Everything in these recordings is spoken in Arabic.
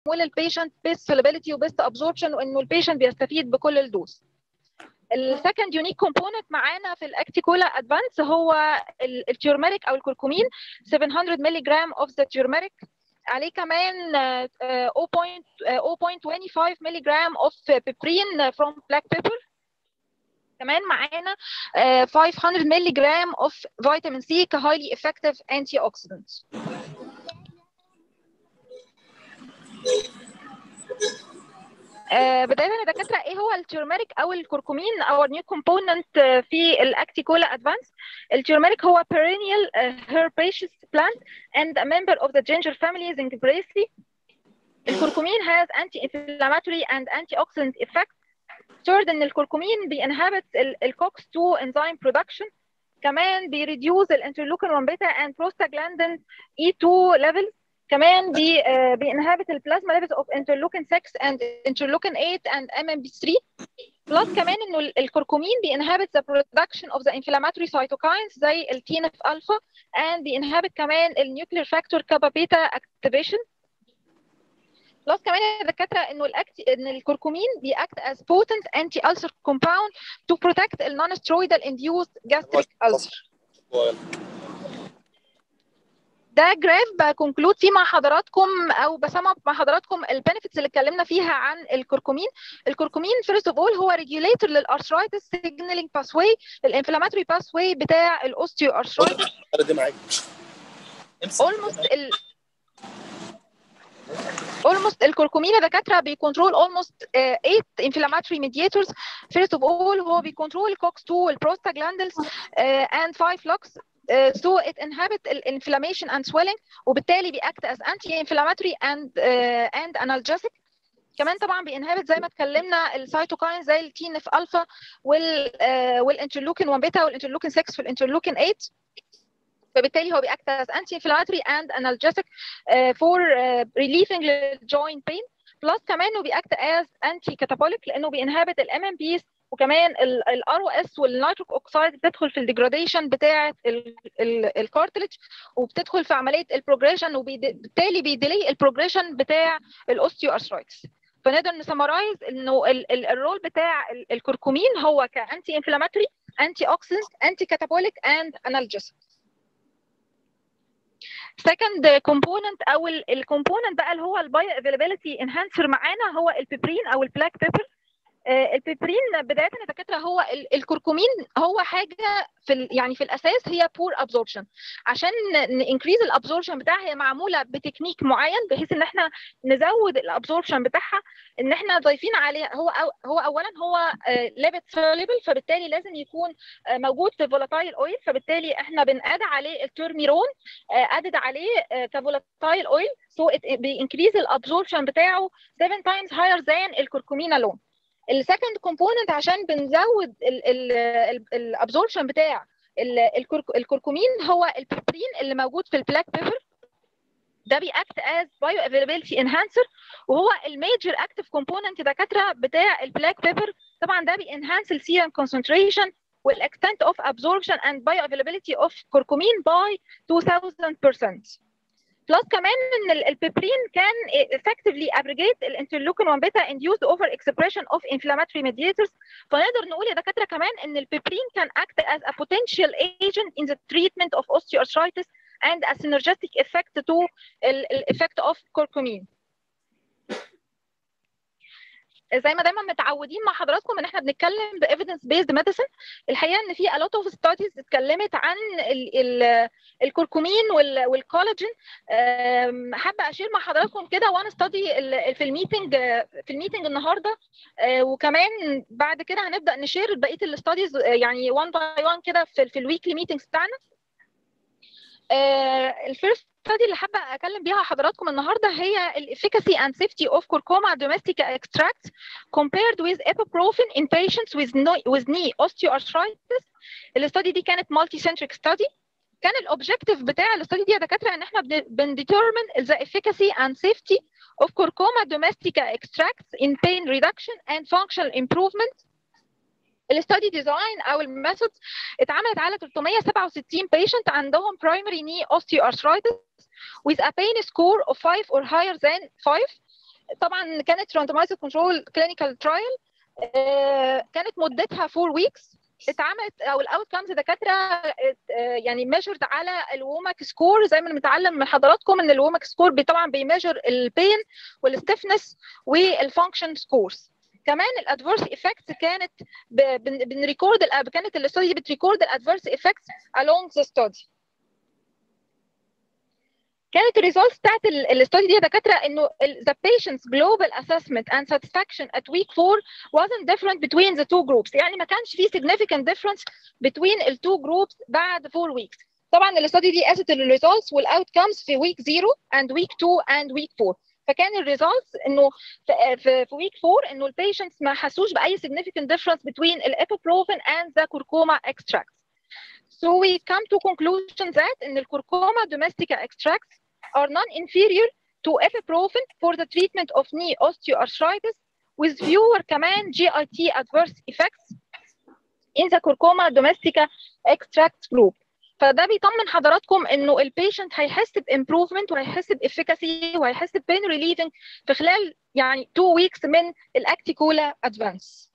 وللبيشنت بيست سوليبيليتي وبيست ابزوربشن، وانه البيشنت بيستفيد بكل الدوز. السكند يونيك كومبوننت معانا في الاكتيكولا ادفانس هو التيرميريك او الكركمين 700 مللي جرام اوف ذا تيرميريك، عليه كمان 0.25 مللي جرام اوف بيبرين فروم بلاك بيبر، كمان معانا 500 مللي جرام اوف فيتامين سي كهايلي افكتيف انتي اوكسيدنت. بدايه يا دكاتره، ايه هو التيرميريك او الكركمين او نيو كومبوننت في الاكتيكولا ادفانس؟ التيرميريك هو perennial herbaceous plant and a member of the ginger family Zingiberaceae. الكركمين has anti-inflammatory and antioxidant effects. Third ان الكركمين بينهبت الCOX-2 enzyme production، كمان بيريديوز الانترلوكين 1 بيتا and prostaglandin E2 levels، كمان بينهبت البلازما ليفلز اوف انترلوكين 6 and interleukin 8 and MMP3. بلس كمان انه الكركمين بينهبت the production of the inflammatory cytokines زي التينف الفا and بينهبت كمان النيوكلير فاكتور كابا بيتا activation. بلس كمان يا دكاتره انه ان الكركمين بيأكت as potent anti-ulcer compound to protect the non-steroidal induced gastric ulcer. ده جراف بكونكلود فيه مع حضراتكم او بسمع مع حضراتكم البنفيتس اللي اتكلمنا فيها عن الكركمين. الكركمين فيرست اوف اول هو ريجوليتور للارثرايتس سيجنالينج باثواي، للانفلاماتوري باثواي بتاع الاوستيو ارثرايتس. almost الكركمين يا دكاتره بيكنترول almost 8 inflammatory mediators. first of all هو بيكنترول COX-2 والبروستاجلاندينز and 5 LOX. So it inhibits inflammation and swelling، وبالتالي بيأكت as anti-inflammatory and analgesic. كمان طبعا بينهبت زي ما اتكلمنا السيتوكاين زي التينف الفا والانترلوكين 1 بيتا والانترلوكين 6 والانترلوكين 8، فبالتالي هو بيأكت as anti-inflammatory and analgesic for relieving the joint pain. بلس كمان انه بيأكت as anti-catabolic لانه بينهبت الام ام بيز، وكمان الار او اس والنيتروك اوكسايد بتدخل في الديجراديشن بتاعه الكارتلج وبتدخل في عمليه البروجريشن، وبالتالي بيديلي البروجريشن بتاع الاوستيو ارثرايتس. فنقدر نسمرايز انه الرول بتاع الكركمين هو كانتي انفلاماتوري، انتي اوكسيدنت، انتي كاتابوليك اند انالجيسيك. second component او الكومبوننت بقى اللي هو البايو افيلابيلتي انهانسر معانا هو البيبرين او البلاك بيبر. البيبرين بدايه يا دكاتره هو الكركمين هو حاجه يعني في الاساس هي بور ابزوربشن. عشان انكريز الابزوربشن بتاعها هي معموله بتكنيك معين بحيث ان احنا نزود الابزوربشن بتاعها، ان احنا ضايفين عليه هو اولا هو ليبيد سوليبل، فبالتالي لازم يكون موجود في فولاتايل اويل، فبالتالي احنا بنقاد عليه التورميرون ادد عليه كفولاتايل اويل، سو بينكريز الابزوربشن بتاعه 7 times higher than الكركمين الون. السكند كومبوننت عشان بنزود الابزوربشن بتاع الكركمين هو البيبرين اللي موجود في البلاك بيبر. ده بيأكت از بايو افيلابيلتي انهانسر، وهو الميجر اكتيف كومبوننت دكاتره بتاع البلاك بيبر. طبعا ده بينهانس السيرم كونسنتريشن والاكستنت اوف ابزوربشن اند بايو افيلابيلتي اوف كركمين باي 2000%. بلس كمان ان البيبرين كان effectively abrogate الانترلوكين 1 بيتا induced over expression of inflammatory mediators. فنقدر نقول يا دكاتره كمان ان البيبرين كان act as a potential agent in the treatment of osteoarthritis and a synergistic effect to effect of curcumin. زي ما دايما متعودين مع حضراتكم ان احنا بنتكلم بايفيدنس بيزد ميديسن. الحقيقه ان في a lot of studies اتكلمت عن الكركمين والكولاجين. حابه اشير مع حضراتكم كده وانا ستادي في الميتنج النهارده، وكمان بعد كده هنبدا نشير بقيه الاستاديز يعني 1 باي 1 كده في الويكلي ميتنجز بتاعنا. الفيرست study اللي حابه اكلم بيها حضراتكم النهارده هي الefficacy and safety of curcuma domestica extract compared with ibuprofen in patients with knee osteoarthritis. الاستادي دي كانت multi centric study. كان الاوبجيكتيف بتاع الاستادي دي يا دكاتره ان احنا بنديترمن the efficacy and safety of curcuma domestica extracts in pain reduction and functional improvement. الاستادي ديزاين او الميثود اتعملت على 367 بيشنت عندهم primary knee osteoarthritis with a pain score of 5 or higher than 5. طبعا كانت randomized control clinical trial، كانت مدتها 4 weeks. اتعملت او الاوت كامز دكاتره يعني ميجرد على الووماك سكور، زي ما بنتعلم من حضراتكم ان الووماك سكور طبعا بيميجر البين والستفنس والفانكشن سكورز. كمان الادفيرس افكتس كانت بنريكورد، كانت الاستودي دي بتريكورد الادفيرس افكتس along the study. كانت الريزولتس بتاعت الاستودي دي يا دكاتره انه the patient's global assessment and satisfaction at week 4 wasn't different between the two groups، يعني ما كانش في significant difference between ال two groups بعد 4 weeks. طبعا الاستودي دي قاست الريزولتس والاوتكمز في week 0 and week 2 and week 4. فكان الريزولتس انه في week 4 انه البيشنتس ما حسوش باي significant difference between الابوبروفين and the curcuma extracts. So we come to conclusion that in the curcuma domestica extracts are non-inferior to ibuprofen for the treatment of knee osteoarthritis with fewer كمان GIT adverse effects in the curcuma domestica extract group. فده بيطمن حضراتكم انه البيشنت هيحس بامبروفمنت وهيحس بافيكاسي وهيحس ببين ريليفنج في خلال يعني 2 weeks من الاكتيكولا ادفانس.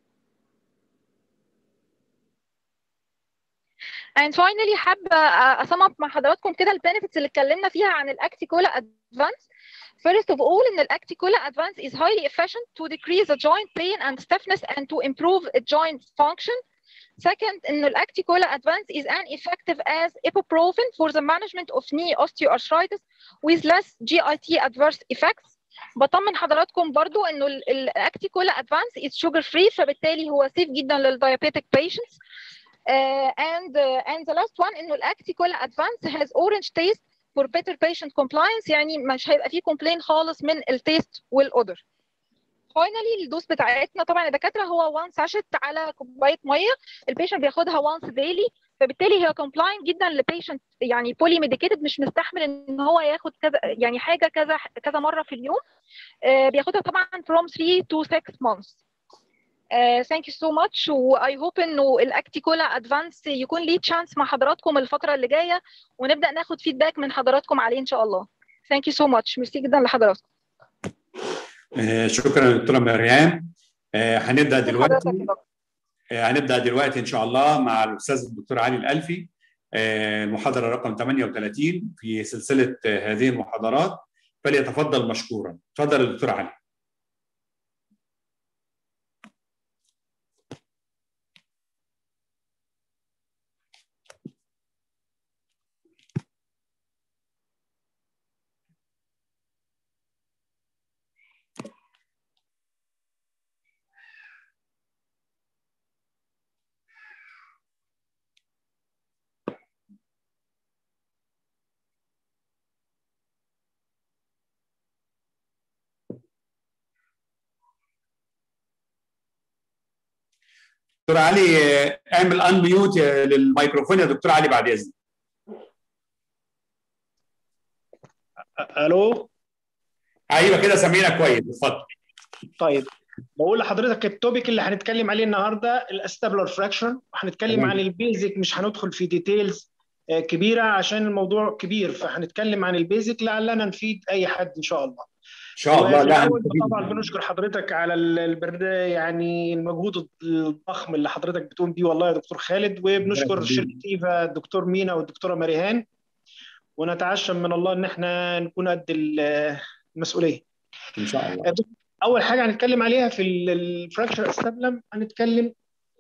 And finally حابه اسمع مع حضراتكم كده البنفيتس اللي اتكلمنا فيها عن الاكتيكولا ادفانس. First of all, ان الاكتيكولا advance is highly efficient to decrease the joint pain and stiffness and to improve joint function. Second, ان الاكتيكولا advance is an effective as ibuprofen for the management of knee osteoarthritis with less GIT adverse effects. بطمن حضراتكم برضو انه الاكتيكولا advance is sugar free، فبالتالي هو safe جدا للdiabetic patients. And the last one انه الاكتيكولا advance has orange taste for better patient compliance، يعني مش هيبقى فيه complaint خالص من التيست والاودر. فاينلي الدوز بتاعتنا طبعا يا دكاتره هو 1 ساشت على كوبايه ميه، البيشنت بياخدها وانس ديلي، فبالتالي هي كومبلاين جدا لبيشنت يعني بولي ميديكيتد مش مستحمل ان هو ياخد كذا يعني حاجه كذا مره في اليوم. بياخدها طبعا from 3 to 6 months. Thank you so much و I hope انه الاكتيكولا ادفانس يكون ليه تشانس مع حضراتكم الفتره اللي جايه ونبدا ناخد فيدباك من حضراتكم عليه ان شاء الله. Thank you so much. ميرسي جدا لحضراتكم. شكرا دكتوره مريم. هنبدا دلوقتي ان شاء الله مع الاستاذ الدكتور علي الالفي، المحاضره رقم 38 في سلسله هذه المحاضرات، فليتفضل مشكورا. تفضل يا دكتور علي. دكتور علي اعمل انميوت للميكروفون يا دكتور علي بعد اذنك. الو ايوه كده سامعينك كويس، اتفضل. طيب بقول لحضرتك التوبيك اللي هنتكلم عليه النهارده الاستابلر فراكشن، وهنتكلم عن البيزك، مش هندخل في ديتيلز كبيره عشان الموضوع كبير، فهنتكلم عن البيزك لعلنا نفيد اي حد ان شاء الله. ان شاء الله. لا طبعا بنشكر حضرتك على يعني المجهود الضخم اللي حضرتك بتقوم بيه والله يا دكتور خالد، وبنشكر شركه ايفا الدكتور مينا والدكتوره مريهان، ونتعشم من الله ان احنا نكون قد المسؤوليه ان شاء الله. اول حاجه هنتكلم عليها في الفراكشر استابلم، هنتكلم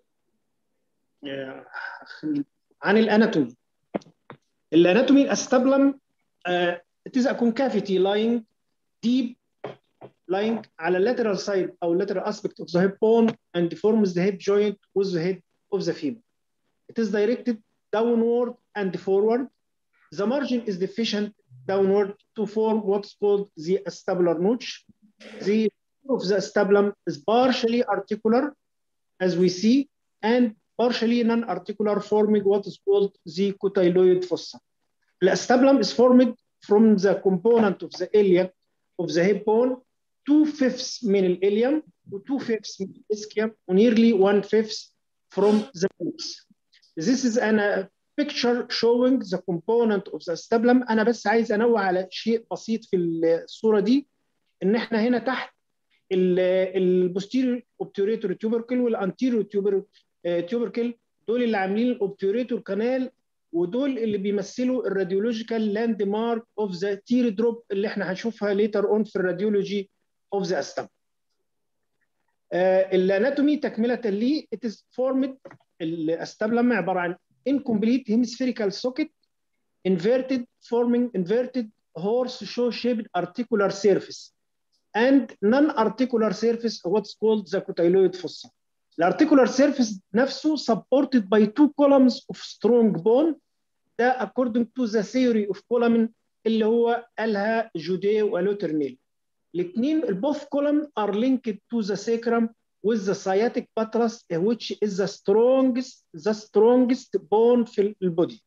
عن الاناتومي. الاستابلم it is a concavity lying deep على lateral side او lateral aspect of the hip bone and forms the hip joint with the head of the femur. It is directed downward and forward. The margin is deficient downward to form what's called the acetabular notch. The of the acetabulum is partially articular, as we see, and partially non-articular, forming what is called the cotyloid fossa. The acetabulum is formed from the component of the iliac of the hip bone, 2/5 من الإليوم و 2/5 من الإسكيوم و nearly 1/5 from the pelvis. This is a picture showing the component of the acetabulum. أنا بس عايز أنوه على شيء بسيط في الصورة دي. ان احنا هنا تحت البوستيريور اوبتيوريتور تيوبركل والانتيريور تيوبركل، دول اللي عاملين الاوبتيوريتور كانال، ودول اللي بيمثلوا الراديولوجيكال لاند مارك اوف ذا تير دروب اللي احنا هنشوفها ليتر اون في الراديولوجي اوف ذا استم. الاناتومي تكمله ليه، it is formed الاستبلم عباره عن incomplete hemispherical socket inverted forming inverted horseshoe shaped articular surface and non-articular surface what's called the cotyloid fossa. الارتيكولار surface نفسه supported by two columns of strong bone، ده according to the theory of Coleman اللي هو قالها جوديه والوترنيل. الاثنين both columns are linked to the sacrum with the sciatic buttress which is the strongest bone في البودي.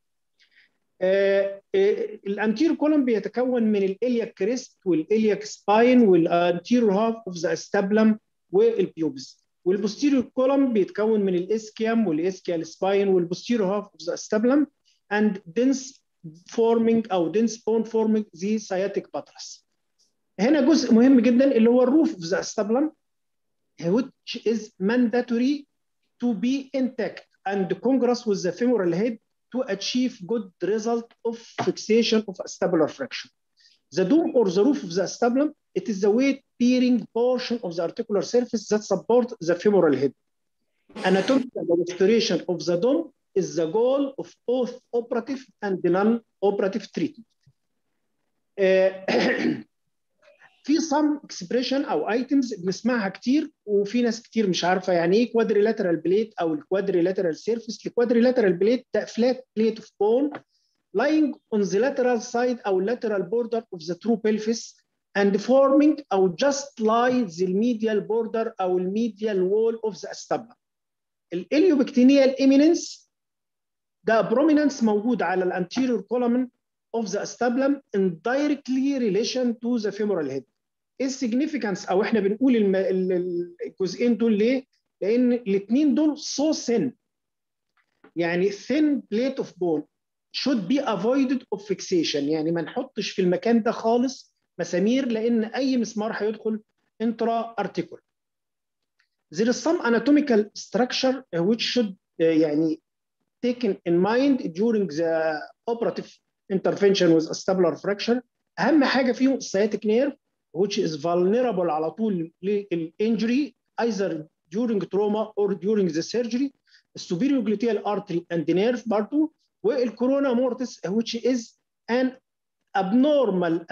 الانتيرو كولوم بيتكون من الالياك كريست والالياك سباين والانتيرو هاف اوف ذا استابلم والبيوبس، والبوستيريور كولوم بيتكون من الاسكيام والاسكيال سباين والبوستيريور هاف اوف ذا استابلم and dense forming او dense bone forming the sciatic buttress. هنا جزء مهم جدا اللي هو الروف اوف ذا استابلم which is mandatory to be intact and congruous with the femoral head to achieve good result of fixation of acetabular fraction. The dome or the roof of the acetabulum, it is the weight-bearing portion of the articular surface that support the femoral head. Anatomical restoration of the dome is the goal of both operative and non-operative treatment. في some expression او items بنسمعها كتير وفي ناس كتير مش عارفه يعني ايه quadrilateral plate او الquadrilateral surface. الquadrilateral plate ده flat plate of bone lying on the lateral side او lateral border of the true pelvis and forming او just lie the medial border او medial wall of the acetabulum. الاليوبكتينيال eminence ده prominence موجود على الانتيريور column of the acetabulum in directly relation to the femoral head. ايه السيجنيفيكانس او احنا بنقول الجزئين دول ليه؟ لان الاثنين دول so thin، يعني thin plate of bone should be avoided of fixation، يعني ما نحطش في المكان ده خالص مسامير لان اي مسمار هيدخل intra articular. There is some anatomical structure which should يعني taken in mind during the operative intervention with acetabular fracture. اهم حاجه فيهم السciatic nerve which is vulnerable على طول للinjury either during trauma or during the surgery. السوبيريور gluteal artery and nerve برضه، والكورونا مورتس which is an abnormal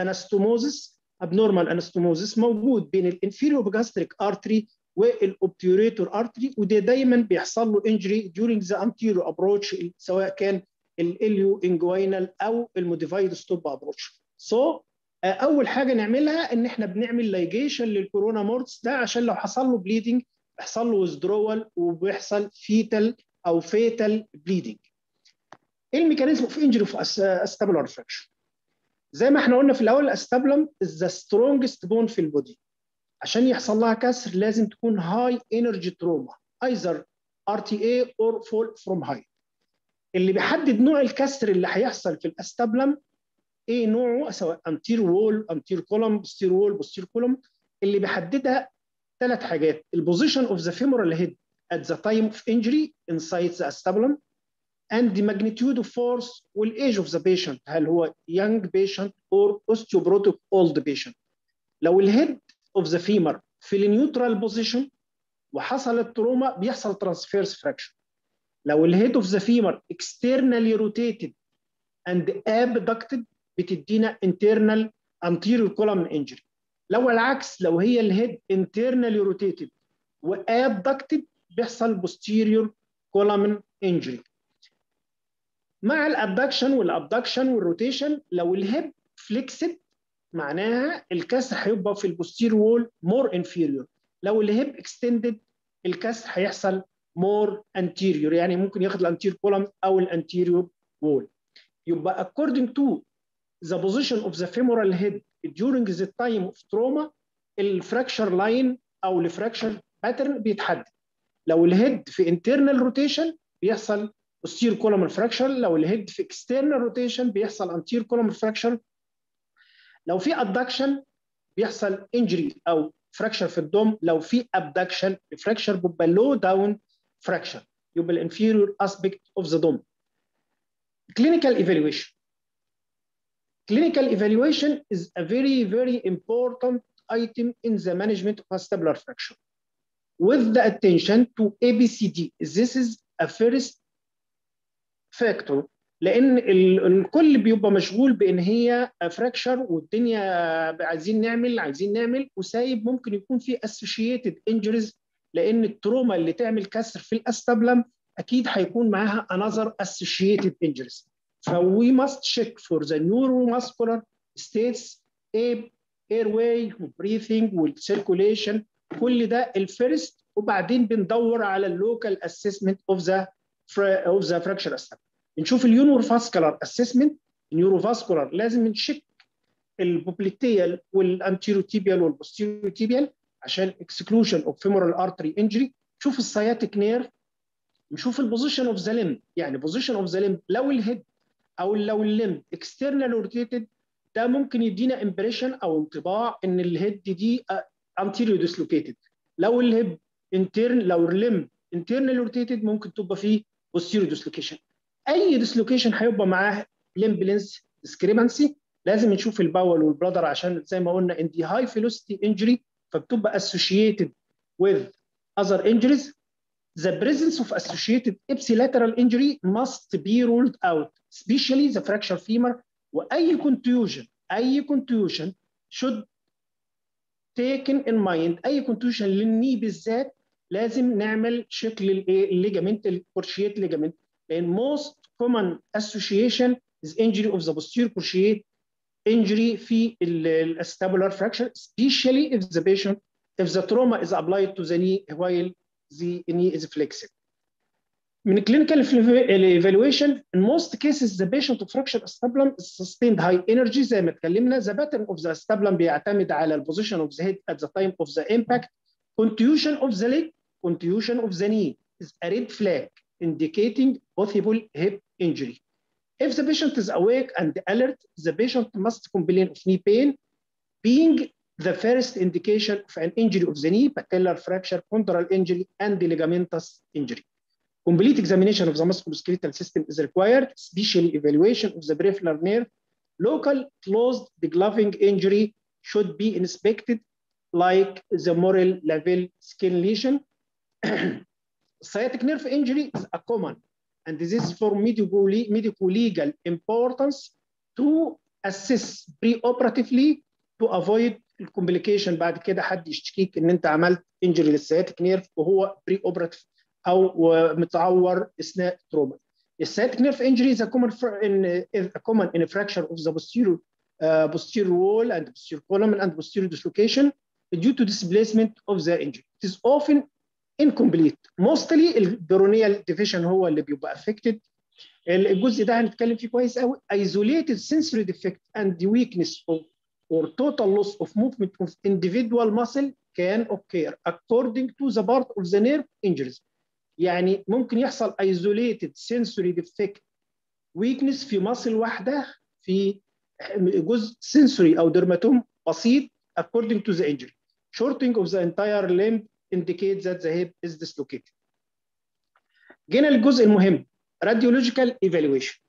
anastomosis موجود بين الانفيريور gastric artery والاوبتيوريتور ارتري، وده دايما بيحصل له انجري during the anterior approach سواء كان الاليو انجوينال او الموديفايد ستوب ابروتش. اول حاجه نعملها ان احنا بنعمل لايجيشن للكورونا مورتس ده عشان لو حصل له بليدنج بيحصل له withdrawal وبيحصل فيتال او فيتال بليدنج. ايه الميكانيزم اوف انجري في استابولار فراكشر؟ زي ما احنا قلنا في الاول الاستابلم is the strongest bone في البودي، عشان يحصل لها كسر لازم تكون high energy trauma either RTA or fall from height. اللي بيحدد نوع الكسر اللي هيحصل في الاستابلم ايه نوعه، سواء anterior wall anterior column posterior wall posterior column، اللي بيحددها ثلاث حاجات: البوزيشن of the femoral head at the time of injury inside the acetabulum and the magnitude of force والage of the patient، هل هو young patient or osteoporotic old patient. لو الهيد of the femur في النيوترال بوزيشن وحصلت تروما بيحصل ترانسفيرس فراكشر. لو الهيد of the femur externally rotated and abducted بتدينا internal anterior column injury. لو العكس، لو هي الهيد internally rotated وabducted بيحصل posterior column injury. مع الابدكشن والروتيشن، لو الهيب فليكسد معناها الكسر هيبقى في البوستير وول مور انفيريور. لو الهيب اكستندد الكسر هيحصل مور انتيريور، يعني ممكن ياخد الانتير كولم او الانتيريور وول. يبقى according to the position of the femoral head during the time of trauma الفراكشر لاين او الفراكشر باترن بيتحدد. لو الهيد في internal rotation بيحصل posterior column fracture، لو الهيد في external rotation بيحصل anterior column fracture. لو في adduction بيحصل انجري او فراكشر في الضم لو في ابدكشن فراكشر بيبقى لو داون فراكشر يبقى الانفيريور اسبيكت اوف ذا دوم. clinical evaluation. Clinical evaluation is a very important item in the management of acetabulum fracture with the attention to ABCD. This is a first factor لان الكل بيبقى مشغول بان هي فراكشر والدنيا عايزين نعمل وسايب ممكن يكون في associated injuries لان التروما اللي تعمل كسر في الاستابلم اكيد هيكون معاها another associated injuries. فوي must check for the neuromuscular states airway breathing والcirculation كل ده الفيرست وبعدين بندور على اللوكال اسسمنت اوف ذا fracture assessment. نشوف اليونوفاسكولار اسسمنت. النيوروفاسكولار لازم نشيك البوبليتيال والانتيروتيبيال والبوستيروتيبيال عشان اكسكلوجن اوف فيمورال ارتري انجري. نشوف السياتيك نيرف. نشوف البوزيشن اوف ذا ليمب، يعني بوزيشن اوف ذا ليمب لو الهيد او لو الليمب اكسترنال روتيتد ده ممكن يدينا امبريشن او انطباع ان الهيد دي انتيريو ديسلوكيتد. لو الهيب انترن لو الليمب انترنال روتيتد ممكن تبقى فيه بوستيريو ديسلوكيشن. اي ديسلوكيشن هيبقى معاه ليمب لينس ديسكريبنسي. لازم نشوف الباول والبلادر عشان زي ما قلنا ان دي هاي فيلوسيتي انجري فبتبقى associated with other injuries. The presence of associated ipsilateral injury must be ruled out, especially the fracture femur. واي contusion should taken in mind. اي contusion للني بالذات لازم نعمل شكل الليجامنت الكورشيت ليجامنت لان most common association is injury of the posterior cruciate injury في acetabular fracture, especially if the trauma is applied to the knee while the knee is flexed. من clinical evaluation, in most cases the patient of fracture acetabulum is sustained high energy زي ما اتكلمنا. The pattern of the acetabulum بيعتمد على the position of the head at the time of the impact. Contusion of the leg, contusion of the knee is a red flag indicating possible hip injury. If the patient is awake and alert, the patient must complain of knee pain, being the first indication of an injury of the knee, patellar fracture, chondral injury, and ligamentous injury. Complete examination of the musculoskeletal system is required, especially evaluation of the peripheral nerve. Local closed degloving injury should be inspected, like the moral level skin lesion. Sciatic nerve injury is a common, and this is for medico-legal importance to assess preoperatively to avoid الكومبليكيشن. بعد كده حد يشتكيك ان انت عملت انجري للسياتيك نيرف وهو بري اوبراتيف او متعور اثناء تروما. السياتيك نيرف انجري is a common in a fracture of the posterior wall and posterior column and posterior dislocation due to displacement of the injury. It is often incomplete. Mostly البيرونيال division هو اللي بيبقى affected. الجزء ده هنتكلم فيه كويس قوي. Isolated sensory defect and the weakness or total loss of movement of individual muscle can occur according to the part of the nerve injuries. يعني ممكن يحصل isolated sensory defect weakness في muscle واحدة في جزء sensory أو dermatome بسيط according to the injury. Shortening of the entire limb indicates that the hip is dislocated. جينا للجزء المهم radiological evaluation.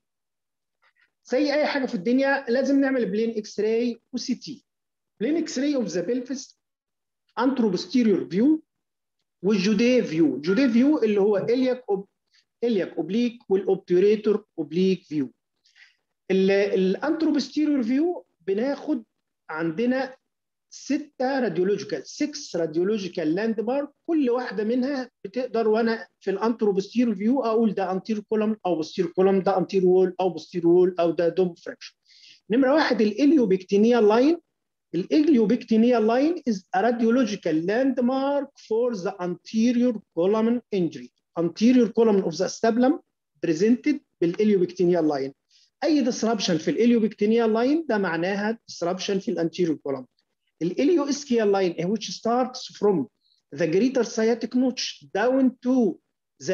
زي اي حاجه في الدنيا لازم نعمل بلين اكس راي وسي تي. بلين اكس راي اوف ذا بلفس انترو بوستيريور فيو والجودي فيو. الجودي فيو اللي هو الياك اوبليك والاوبتوريتور اوبليك فيو. الانترو بوستيريور فيو بناخد عندنا 6 راديولوجيكال لاند مارك. كل واحده منها بتقدر وانا في الانترو بوستيريور فيو اقول ده انتيرو كولوم او بوستيريور كولوم، ده انتيرو وول او بوستيريور وول، او ده دوم فراكشن. نمره 1 الاليوبكتينيال لاين. الاليوبكتينيال لاين is a radiological landmark for the anterior column injury. Anterior column of the acetabulum presented بالاليوبكتينيال لاين. اي disruption في الاليوبكتينيال لاين ده معناها disruption في الانتيريور column. الاليواسكيال لاين which starts from the greater sciatic notch down to the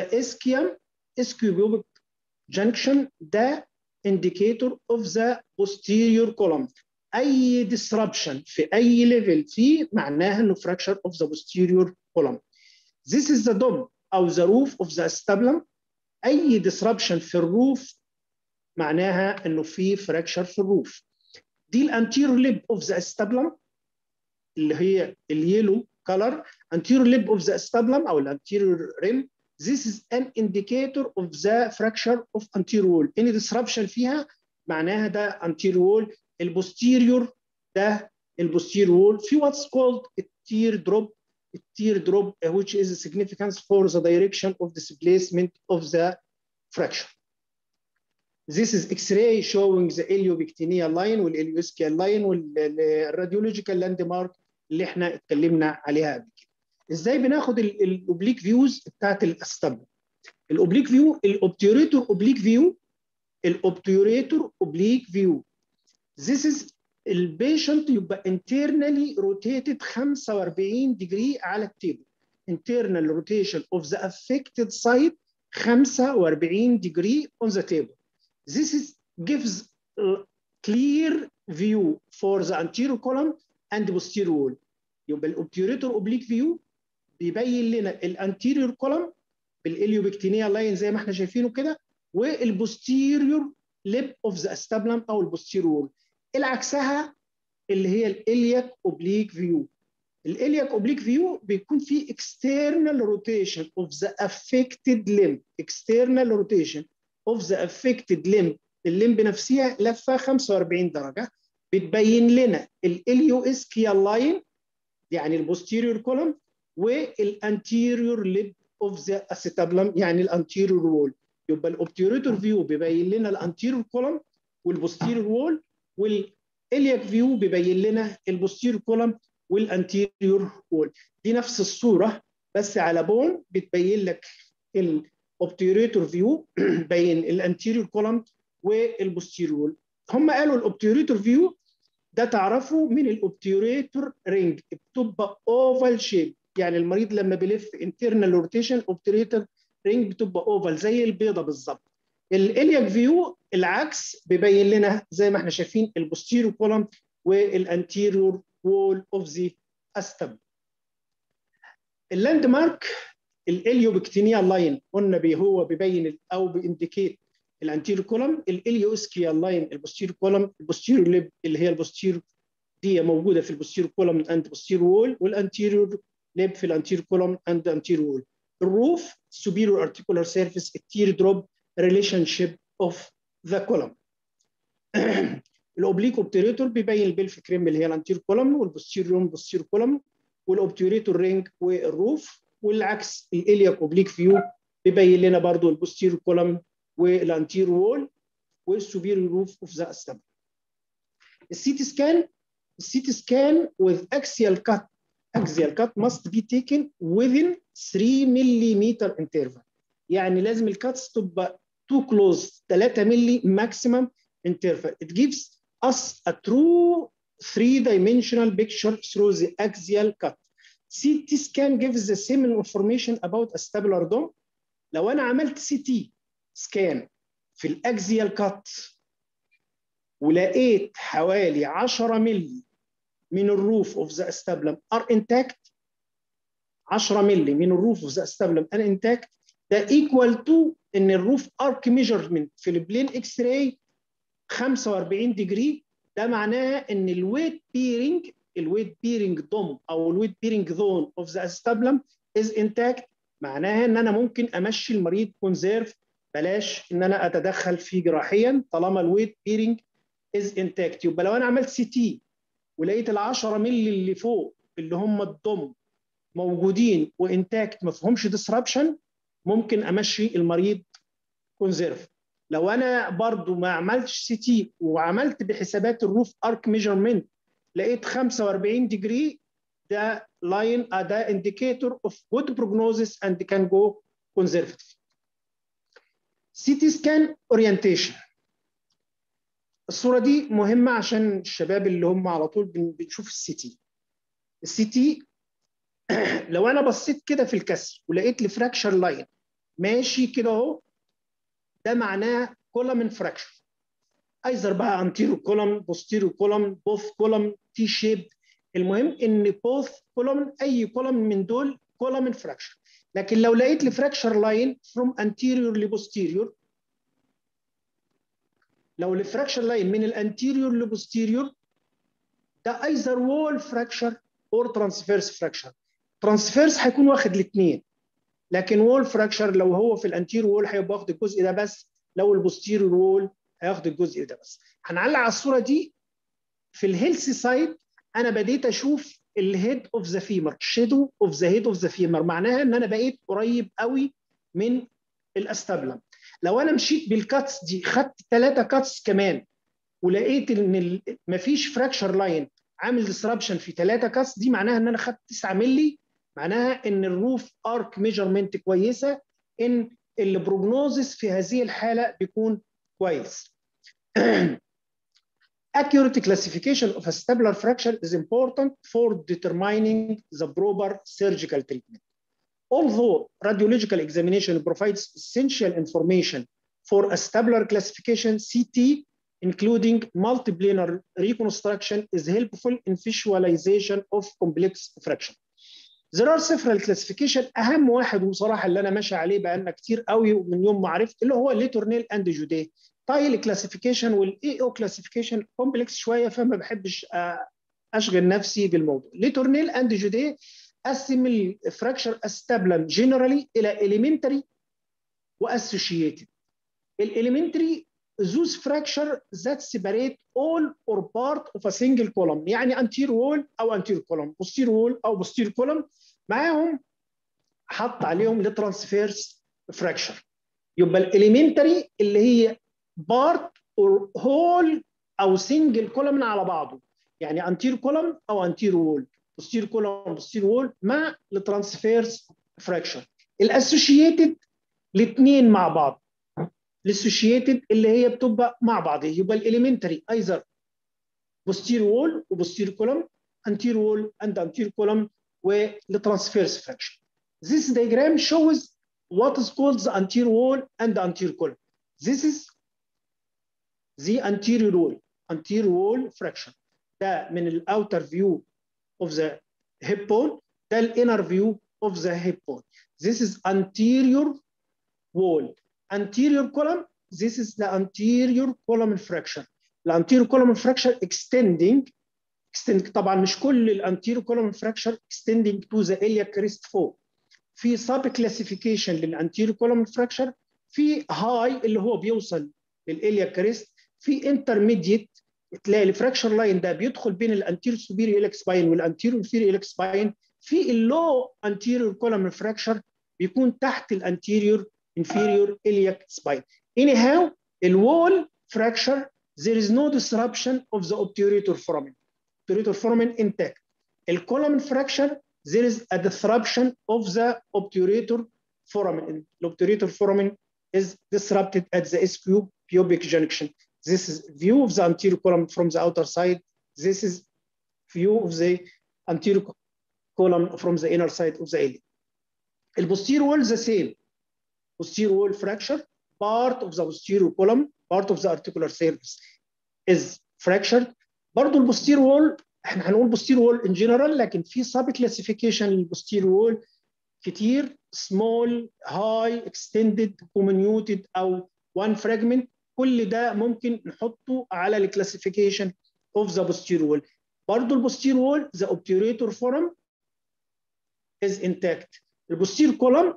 ischium junction ده indicator of the posterior column. اي disruption في اي ليفل فيه معناها انه fracture of the posterior column. This is the dome او the roof of the acetabulum. اي disruption في الروف معناها انه في fracture في الروف. دي الانتيريور ليب اوف ذا acetabulum اللي هي اليلو color. anterior lip of the acetabulum او الانتيريور rim. This is an indicator of the fracture of anterior wall. any disruption فيها معناها ده anterior wall. البوستيريور ده البوستيريور wall. في what's called a teardrop. A teardrop which is significant for the direction of displacement of the fracture. This is X-ray showing the iliopectineal line والilioschial line والradiological landmark اللي احنا اتكلمنا عليها قبل كده. ازاي بناخد الاوبليك فيوز بتاعت الاستابلم؟ الاوبليك فيو، الاوبتيوريتور اوبليك فيو، الاوبتيوريتور اوبليك فيو. This is البيشنت يبقى internally rotated 45 degree على التيبل. internal rotation of the affected side 45 degree on the table. This gives clear view for the anterior column and posterior wall. يبقى الاوبتيوريتور اوبليك فيو بيبين لنا الانتيريور كولم بالاليوبكتينيا لاين زي ما احنا شايفينه كده، والبوستيريور ليب اوف ذا استابلم او البوستيريور وول. العكسها اللي هي الالياك اوبليك فيو. الالياك اوبليك فيو بيكون فيه external rotation of the affected limb. external rotation of the affected limb. الليمب نفسها لفه 45 درجه بتبين لنا الاليو اسكيال لاين يعني البوستيريور كولم والانتيريور ليب اوف ذا اسيتابلم يعني الانتيريور وول. يبقى الاوبتيوريتور فيو بيبين لنا الانتيريور كولم والبوستيريور وول، والالياك فيو بيبين لنا البوستيريور كولم والانتيريور وول. دي نفس الصوره بس على بون بتبين لك الاوبتيوريتور فيو بين الانتيريور كولم والبوستيريور وول. هم قالوا الاوبتيوريتور فيو ده تعرفه من الاوبتيوريتور رينج، بتبقى اوفال شيب، يعني المريض لما بيلف انترنال روتيشن اوبتيوريتور رينج بتبقى اوفال زي البيضه بالظبط. الالياك فيو العكس بيبين لنا زي ما احنا شايفين البوستيريور كولم والانتيريور وول اوف ذا استابلم. اللاند مارك الاليوبكتينيال لاين قلنا هو بيبين او بينديكيت الانتيريور كولم. الاليو اسكيال لاين البوستيريور كولم. البوستيريور ليب اللي هي البوستيريور دي موجوده في البوستيريور كولم اند بوستيريور وول، والانتيريور ليب في الانتيريور كولم اند انتيريور وول. الروف superior articular surface teardrop relationship of the column. الاوبليك اوبتيوريتور بيبين البلفيك ريم اللي هي الانتيريور كولم والبوستيريور بوستيريور كولم والاوبتيوريتور رينج والروف، والعكس الالياك اوبليك فيو بيبين لنا برضو البوستيريور كولم والانتيريور وول والسوبيريور روف اوف ذا استابلم. السيتي سكان with axial cut must be taken within 3 ملم interval. يعني لازم الكاتس تبقى too close 3 ملي maximum interval. It gives us a true 3-dimensional picture through the axial cut. CT scan gives the same information about acetabular dome. لو انا عملت CT scan في الاكزيال كات ولقيت حوالي 10 ملي من الروف اوف ذا استابلم ار انتاكت، 10 ملي من الروف اوف ذا استابلم ار انتاكت، ده ايكوال تو ان الروف ارك ميجرمنت في البلين اكس راي 45 ديجري. ده معناها ان الويت بيرنج دوم او الويت بيرنج زون اوف ذا استابلم از انتاكت. معناها ان انا ممكن امشي المريض كونزيرف، بلاش ان انا اتدخل فيه جراحيا طالما الويت بيرنج از انتاكت. يبقى لو انا عملت سي تي ولقيت ال 10 مللي اللي فوق اللي هم الضم موجودين وانتاكت ما فيهمش ديسربشن، ممكن امشي المريض كونزيرف. لو انا برضو ما عملتش سي تي وعملت بحسابات الروف ارك ميجرمنت لقيت 45 ديجري، ده لاين ده انديكيتور اوف جود بروجنوزيس اند كان جو كونزرفتيف. سي تي سكان اورينتيشن. الصوره دي مهمه عشان الشباب اللي هم على طول بنشوف السي تي. السي تي لو انا بصيت كده في الكسر ولقيت لي فراكشر لاين ماشي كده اهو، ده معناه كولامين فراكشر. ايزر بقى anterior column posterior column both column T shaped. المهم ان both column اي column من دول column fracture. لكن لو لقيت لي fracture line from anterior ل posterior، لو الفراكشر لاين من الانتيريور لبوستيريور ده ايزر وول فراكشر اور ترانسفيرس فراكشر. ترانسفيرس هيكون واخد الاثنين، لكن وول فراكشر لو هو في الانتيريور وول هيبقى واخد الجزء ده بس، لو البوستيريور وول هياخد الجزء ده بس. هنعلق على الصوره دي. في الهيلثي سايد انا بديت اشوف الهيد اوف ذا فيمر، شادو اوف ذا هيد اوف ذا فيمر، معناها ان انا بقيت قريب قوي من الاستابلم. لو انا مشيت بالكاتس دي خدت 3 كاتس كمان ولقيت ان مفيش فراكشر لاين عامل ديسربشن في 3 كاتس، دي معناها ان انا خدت 9 مللي، معناها ان الروف ارك ميجرمنت كويسه، ان البروجنوزس في هذه الحاله بيكون كويس. Accurate classification of acetabular fracture is important for determining the proper surgical treatment. Although radiological examination provides essential information for acetabular classification, CT, including multiplanar reconstruction, is helpful in visualization of complex fracture. There are several classifications. أهم واحد وصراحة اللي أنا ماشي عليه بقالنا كتير قوي ومن يوم ما عرفت اللي هو ليتورنيل أند جوديه. تايل كلاسيفيكيشن والاي او كلاسيفيكيشن كومبلكس شويه، فما بحبش اشغل نفسي بالموضوع. ليتورنيل اند جوديه قسم الفراكشر استابلم جنرالي الى اليمنتري واسوشيتد. الاليمنتري those fracture that separate all or part of a single column، يعني anterior wall او anterior column، posterior wall او posterior column، معاهم حط عليهم الترانسفيرس فراكشر. يبقى الاليمنتري اللي هي بارت اور هول او سنجل كولوم على بعضه، يعني انتير كولوم او انتير وول، بوستير كولوم بوستير وول مع الترانسفيرس فراكشر. الاسوشيتد الاثنين مع بعض، الاسوشيتد اللي هي بتبقى مع بعض، يبقى الاليمنتري ايزر بوستير وول وبوستير كولوم، انتير وول اند انتير كولوم، والترانسفيرس فراكشر. This diagram shows what is called the anterior wall and the anterior column. This is the anterior wall fracture. ده من ال outer view of the hip bone، ده ال inner view of the hip bone. This is anterior wall. Anterior column, this is the anterior column fracture. The anterior column fracture extending طبعا مش كل ال anterior column fracture extending to the iliac crest فوق. في سب كلاسيفيكيشن للانتيريور كولوم فراكشر، في هاي اللي هو بيوصل للإليا كريست، في انترميديت تلاقي الفراكشر لاين ده بيدخل بين الانتيريور سوبيريور إليك سباين والانتيريور انفيريور إليك سباين. في اللو انتيريور كولوم فراكشر بيكون تحت الانتيريور انفيريور إليك سباين. anyhow الوول فراكشر there is no disruption of the obturator foramen. obturator foramen intact. الكولوم فراكشر there is a disruption of the obturator foramen. The obturator foramen is disrupted at the SQ pubic junction. This is view of the anterior column from the outer side. This is view of the anterior column from the inner side of the ilium. The posterior wall is the same. Posterior wall fracture, part of the posterior column, part of the articular surface is fractured. برضه البوستير وول احنا هنقول بوستير وول ان جنرال، لكن في سب كلاسيفيكيشن للبوستير وول كتير، سمول، هاي، اكستندد، كومينيوتد او وان فراجمنت. كل ده ممكن نحطه على الكلاسيفيكيشن اوف ذا بوستير وول. برضه البوستير وول ذا اوبتيوريتور فورم از انتاكت. البوستير كولوم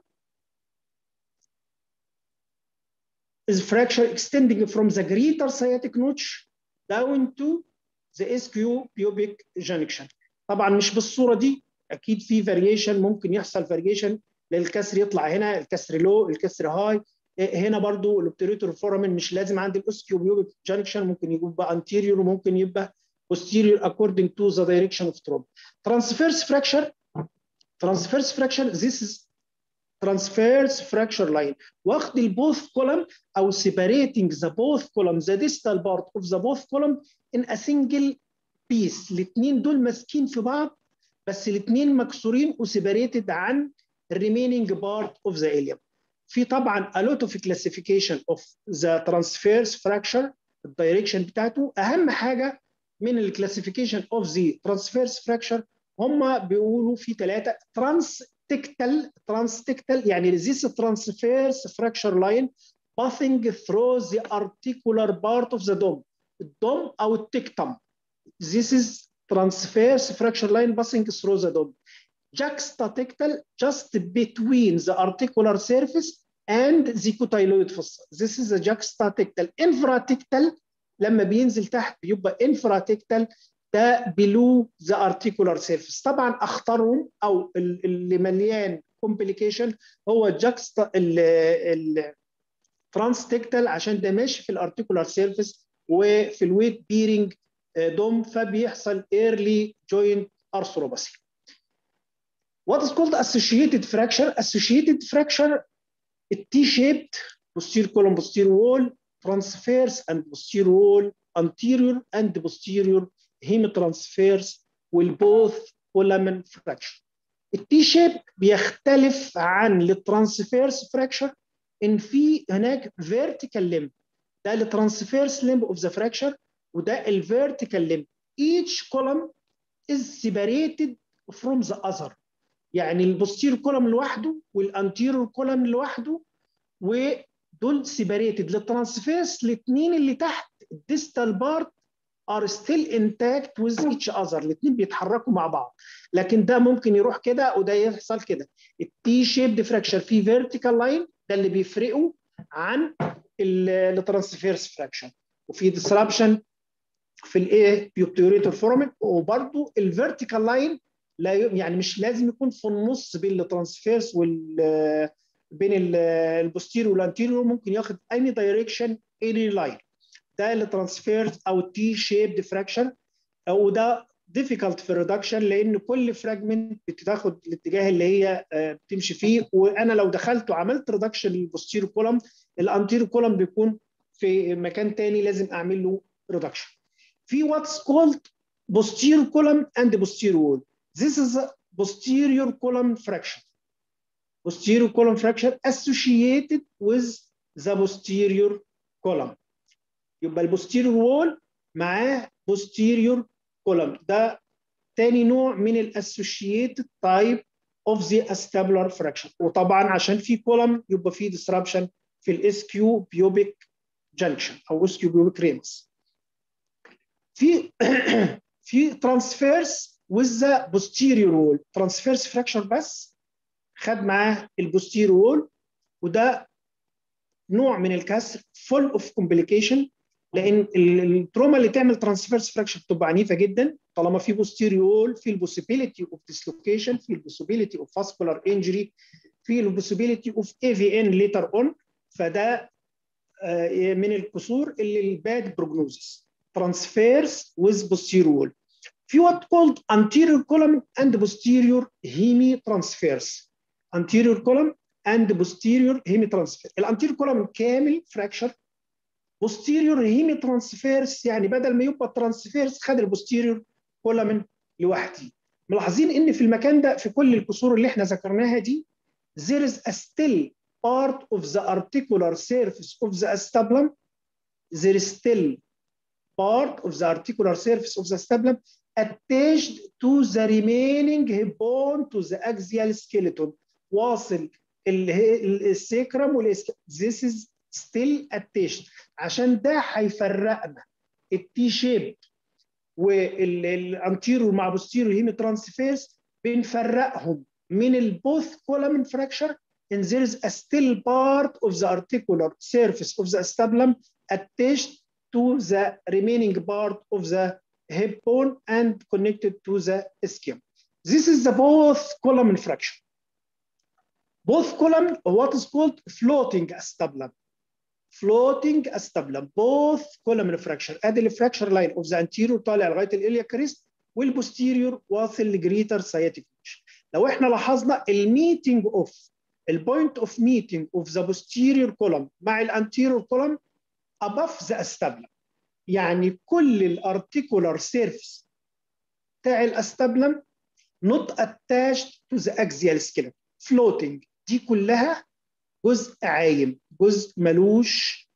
is fracture extending from the greater sciatic notch down to the SQ pubic junction. طبعا مش بالصوره دي، اكيد في فاريشن، ممكن يحصل فاريشن للكسر يطلع هنا، الكسر لو، الكسر هاي. هنا برضو الاوبتيريتور فورامين مش لازم عند الاس كيو بيوبيك جانكشن، ممكن يبقى انتيريور وممكن يبقى posterior according to the direction of trauma. Transverse fracture this is transverse fracture line. واخد البوث column او separating the both column the distal part of the both column in a single piece. الاثنين دول ماسكين في بعض بس الاثنين مكسورين وسيبريتد عن remaining part of the ilium. في طبعا a lot of classification of the transverse fracture الدايركشن بتاعته. اهم حاجه من الكلاسيفيكيشن اوف ذا ترانسفيرس فراكشر هم بيقولوا في 3 ترانستكتال يعني this transverse fracture line passing through the articular part of the dome الدوم او التكتم. This is transverse fracture line passing through the dome. Juxtatectal just between the articular surface and the cotyloid fossa. This is a juxtatectal. Infratectal لما بينزل تحت بيبقى infratectal ده below the articular surface. طبعا اختارهم او اللي مليان complication هو transtectal عشان ده ماشي في الارتيكولار سيرفيس وفي الويت بيرنج دوم فبيحصل early joint arthropathy. What is called associated fracture? Associated fracture T-shaped posterior column posterior wall transverse and posterior wall anterior and posterior hemitransverse والboth column fracture. التي-شيب بيختلف عن الترانسفيرس fracture ان في هناك vertical limb ده الترانسفيرس limb of the fracture وده الvertical limb. Each column is separated from the other. يعني البوستير كولوم لوحده والانتيرور كولوم لوحده ودول سيبريتد. للترانسفيرس الاثنين اللي تحت الديستال بارت ار ستيل انتاكت ويز ايتش اذر الاثنين بيتحركوا مع بعض لكن ده ممكن يروح كده وده يحصل كده. التي شيب فراكشر في فيرتيكال لاين ده اللي بيفرقه عن الترانسفيرس فراكشر وفي ديسربشن في الايه بيوبتيوريتور فورمن وبرده الفيرتيكال لاين لا يعني مش لازم يكون في النص بين الترانسفيرس بين البوستيريور والانتيريور ممكن ياخد اني دايركشن اني لاين. ده الترانسفيرس او التي شيب ديفراكشن وده ديفيكالت في الريدكشن لان كل فراجمنت بتاخد الاتجاه اللي هي بتمشي فيه وانا لو دخلت وعملت ريدكشن للبوستيريور كولوم الانتيريور كولوم بيكون في مكان ثاني لازم اعمل له ريدكشن. في what's called posterior column and posterior wall. This is a posterior column fracture. Posterior column fracture associated with the posterior column. يبقى البوستيريور وول معاه posterior column ده تاني نوع من الاسوشيتد تايب اوف ذا acetabular fracture وطبعا عشان في كولم يبقى في disruption في الاسكيو بيوبيك جنكشن او اسكيو بيوبيك ريمس. في ترانسفيرس with the posterior wall ترانسفيرس فراكشر بس خد معاه البوستيريور وول وده نوع من الكسر full of complication لان التروما اللي تعمل ترانسفيرس فراكشر بتبقى عنيفه جدا طالما في posterior wall في البوسيبيليتي اوف ديسلوكيشن في البوسيبيليتي اوف فاسكولار انجري في البوسيبيليتي اوف AVN later on فده من الكسور اللي الباد بروجنوزس. Transverse with posterior wall. في what called anterior column and posterior hemitransverse. Anterior column and posterior hemitransverse. الانتيريور column كامل fracture. posterior hemitransverse يعني بدل ما يبقى transverse خد البوستيريور column لوحده. ملاحظين ان في المكان ده في كل الكسور اللي احنا ذكرناها دي there is a still part of the articular surface of the acetabulum. There is still part of the articular surface of the acetabulum attached to the remaining hip bone to the axial skeleton. واصل السيكرم والاسكليتون. This is still attached. عشان ده هيفرقنا التي شيب والانتيريور مع بوستيريور هيمي ترانسفيرس بنفرقهم من البوث كولومن فراكشر and there is a still part of the articular surface of the acetabulum attached to the remaining part of the hip bone and connected to the ischium. This is the both column fracture. Both column what is called floating acetabulum. Floating acetabulum both column fracture. ادي الفراكشر لاين اوف ذا anterior طالع لغايه الاليا كريست والبوستيريور واصل لجريتر ساياتيك. لو احنا لاحظنا الميتنج اوف البوينت اوف ميتنج اوف ذا posterior column مع الانتيريور column above the acetabulum. يعني كل الارتيكولار سيرفيس بتاع الاستابلم not attached to the axial skeleton. floating دي كلها جزء عايم جزء ملوش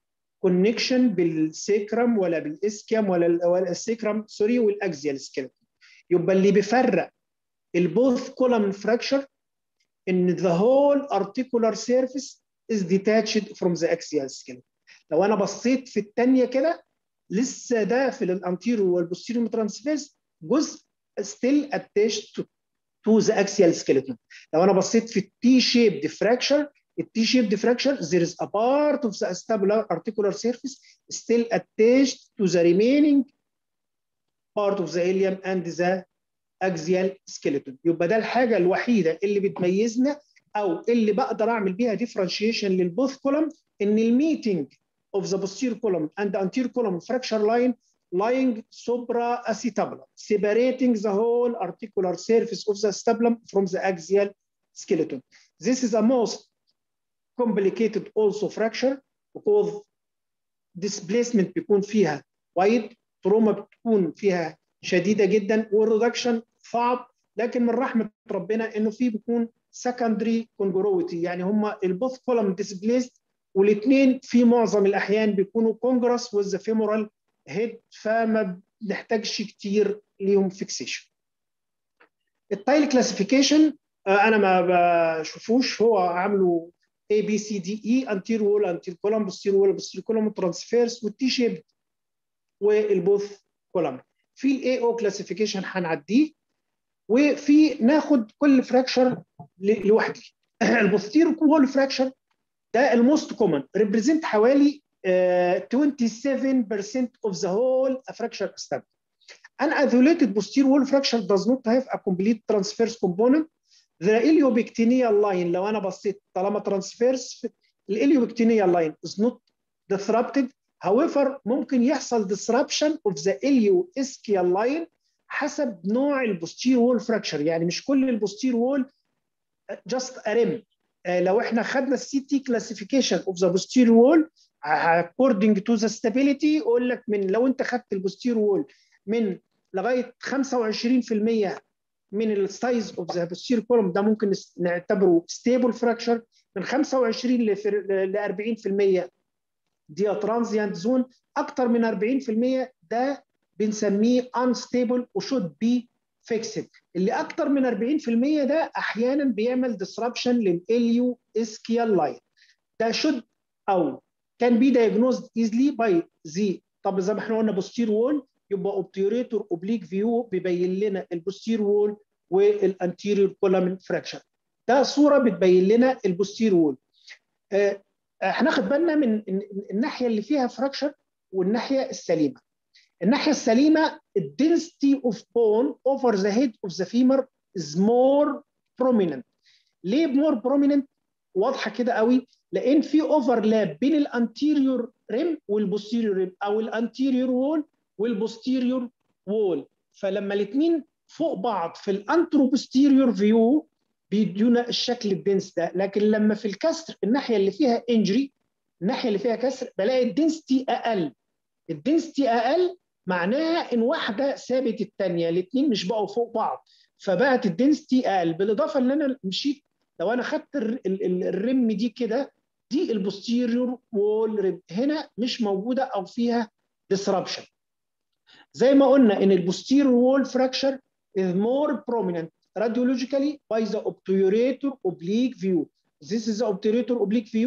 كونكشن بالسيكرم ولا بالاسكيام ولا السيكرم سوري والاكزيال سكيلتون. يبقى اللي بيفرق البوث كولوم فراكشر ان the whole articular surface is detached from the axial skeleton. لو انا بصيت في الثانيه كده لسه ده في الانتيريور والبوستيريور ترانسفيرس جزء still attached to the axial skeleton. لو انا بصيت في التي shaped fracture التي shaped fracture there is a part of the acetabular articular surface still attached to the remaining part of the ilium and the axial skeleton. يبقى ده الحاجه الوحيده اللي بتميزنا او اللي بقدر اعمل بيها differentiation للبوث column ان الميتنج of the posterior column and the anterior column fracture line lying supra-acetabulum, separating the whole articular surface of the acetabulum from the axial skeleton. This is a most complicated also fracture because displacement بيكون فيها wide, تروما بتكون فيها شديده جدا والريدكشن صعب، لكن من رحمه ربنا انه في بيكون secondary congruity، يعني هم البوث column displaced والاثنين في معظم الاحيان بيكونوا congruous with the femoral head، فما بنحتاجش كتير ليهم فيكسيشن. التايل كلاسيفيكيشن انا ما بشوفوش، هو عامله A B C D E anterior wall anterior column posterior wall posterior column transverse والتي شيب والبوث column. في الاي او كلاسيفيكيشن هنعديه، وفي ناخد كل فراكشر لوحده. البوستيريور وول فراكشر ده الموست كومن ريبريزنت حوالي 27% of the whole fracture established. An isolated posterior wall fracture does not have a complete transverse component. The iliopectineal line لو انا بصيت طالما transverse الiliopectineal line is not disrupted. However ممكن يحصل disruption of the ilioischial line حسب نوع البوستير وول فراكشر، يعني مش كل البوستير وول just a rim. لو احنا خدنا السي تي كلاسيفيكيشن اوف ذا بوستير وول according to the stability يقول لك من لو انت خدت البوستير وول من لغايه 25% من السايز اوف ذا بوستير كولوم ده ممكن نعتبره ستيبل فراكشر، من 25 ل 40% دي ترانزيانت زون، اكتر من 40% ده بنسميه unstable وشود بي فيكسد. اللي اكتر من 40% ده احيانا بيعمل disruption للاليو اسكيال لاين. ده شود او كان بي diagnosed easily by the طب زي ما احنا قلنا بوستير وول يبقى اوبتيوريتور اوبليك فيو بيبين لنا البوستير وول والانتيريور كولامين فراكشر. ده صوره بتبين لنا البوستير وول. هناخد بالنا من الناحيه اللي فيها فراكشر والناحيه السليمه. الناحيه السليمه الدنسيتي اوف بون اوفر ذا هيد اوف ذا فيمر از مور بروميننت. ليه مور بروميننت؟ واضحه كده قوي، لان في اوفرلاب بين الانتيريور ريم والبوستيريور ريم او الانتيريور وول والبوستيريور وول، فلما الاثنين فوق بعض في الانتروبوستيريور فيو بيدونا الشكل الدنس ده. لكن لما في الكسر الناحيه اللي فيها انجري الناحيه اللي فيها كسر بلاقي الدنسيتي اقل. الدنسيتي اقل معناها ان واحده سابت الثانيه، الاثنين مش بقوا فوق بعض فبقت الدنسيتي اقل. بالاضافه ان انا مشيت لو انا خدت الرم دي كده دي البوستيريور وول ريم هنا مش موجوده او فيها disruption. زي ما قلنا ان البوستيريور وول فراكشر is more prominent radiologically by the obturator oblique view. This is the obturator oblique view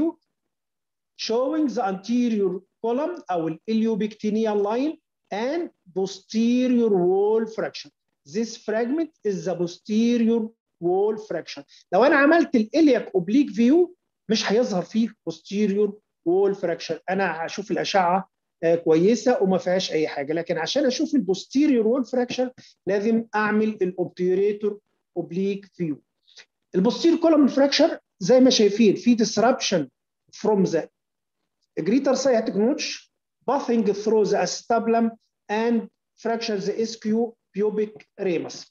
showing the anterior column او iliopectineal line and posterior wall fraction. This fragment is the posterior wall fraction. لو انا عملت الالياك اوبليك فيو مش هيظهر فيه posterior wall fraction. انا هشوف الاشعه كويسه وما فيهاش اي حاجه، لكن عشان اشوف البوستيريور وول فراكشر لازم اعمل الاوبتيوريتور اوبليك فيو. البوستيريور كولوم فراكشر زي ما شايفين في disruption from the greater sciatic notch passing through the acetabulum and fracture the ischiopubic ramus.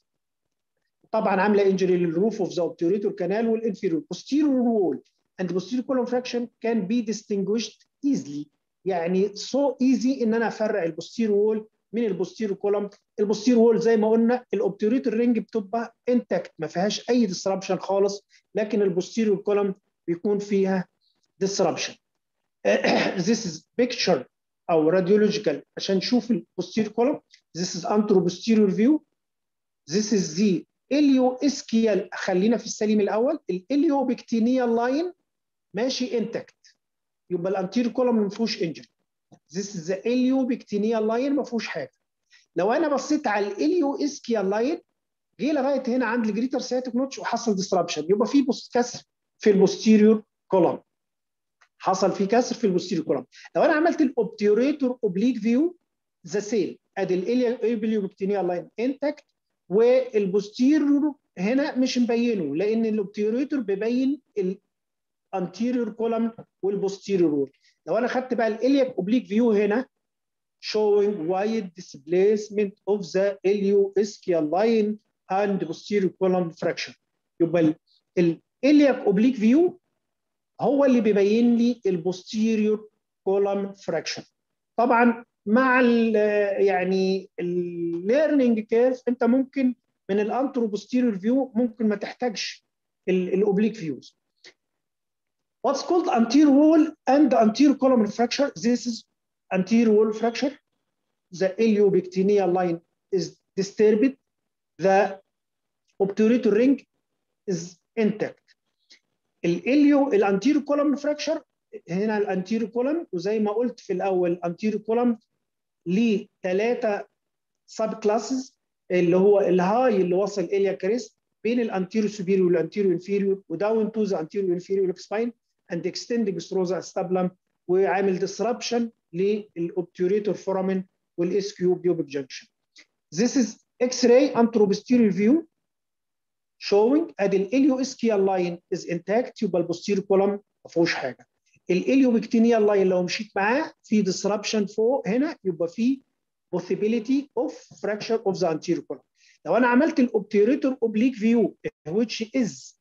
طبعا عامله انجري للروف اوف ذا اوبتيوريتور كانال والانفيريور posterior wall and posterior column fraction can be distinguished easily. يعني so easy ان انا افرق البوستيريور وول من البوستيريور كولوم. البوستيريور وول زي ما قلنا الاوبتيوريتور رينج بتبقى انتكت ما فيهاش اي disruption خالص، لكن البوستيريور كولوم بيكون فيها disruption. This is picture او radiological عشان نشوف البوستيريور column. This is anteroposterior view. This is the ilioischial. خلينا في السليم الاول. الاليوبكتينيال لاين ماشي انتكت، يبقى الانتيريور كولوم ما فيهوش انجري. This is the ilioبكتينيال لاين ما فيهوش حاجه. لو انا بصيت على الاليواسكيال لاين جه لغايه هنا عند الجريتر سياتيك نوتش وحصل ديستربشن، يبقى في كسر في البوستيريور كولوم. حصل في كسر في البوستيريور كولوم. لو انا عملت الاوبتيوريتور اوبليك فيو ذا سيم، ادي الاليوبكتينيال لاين انتكت والبوستيريور هنا مش مبينه لان الاوبتيوريتور بيبين الانتيريور كولوم والبوستيريور وول. لو انا خدت بقى الالياك اوبليك فيو هنا showing wide displacement of the ilioischial line and posterior column fracture. يبقى الالياك اوبليك فيو هو اللي بيبين لي البوستيريور كولوم فراكشر. طبعا مع يعني الليرنينج كيرف انت ممكن من الانترو بوستيريور فيو ممكن ما تحتاجش الاوبليك فيوز. What's called anterior wall and anterior column fracture. This is anterior wall fracture. The iliopectineal line is disturbed. The obturator ring is intact. الانتيريور كولوم فراكشر هنا الانتيريور كولوم، وزي ما قلت في الاول الانتيريور كولوم ليه 3 سب كلاسز، اللي هو الهاي اللي وصل اليا كريست بين الانتيريور سوبيريور والانتيريور انفيريور وداون تو ذا انتيريور انفيريور سباين اند اكستندنج ثرو ذا استابلم، وعامل ديسربشن للاوبتوريتور فورامين والاس كيو بيوبيك جنكشن. This is X-ray anteroposterior view showing ادي الاليواسكيال لاين از انتاكت، يبقى البوستيريور كولوم ما فيهوش حاجه. الاليوبكتينيال لاين لو مشيت معاه في ديسربشن فوق هنا يبقى في possibility of fracture of the anterior column. لو انا عملت الاوبتيوريتور اوبليك فيو which is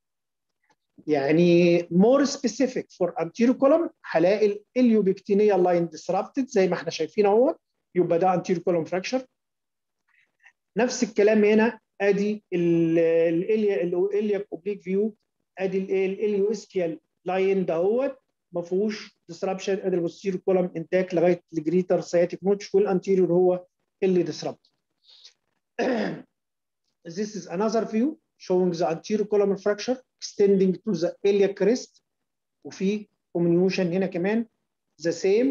يعني more specific for anterior column هلاقي الاليوبكتينيال لاين disrupted زي ما احنا شايفين اهو، يبقى ده anterior column fracture. نفس الكلام هنا ادي الالياك اوبليك فيو، ادي الاليواسكيال لاين دهوت ما فيهوش ديسربشن، ادي البوستيريور كولوم انتاك لغايه الجريتر سياتيك نوتش، والانتيريور هو اللي ديسربت. This is another view showing the anterior column fracture extending to the iliac crest، وفي comminution هنا كمان the same.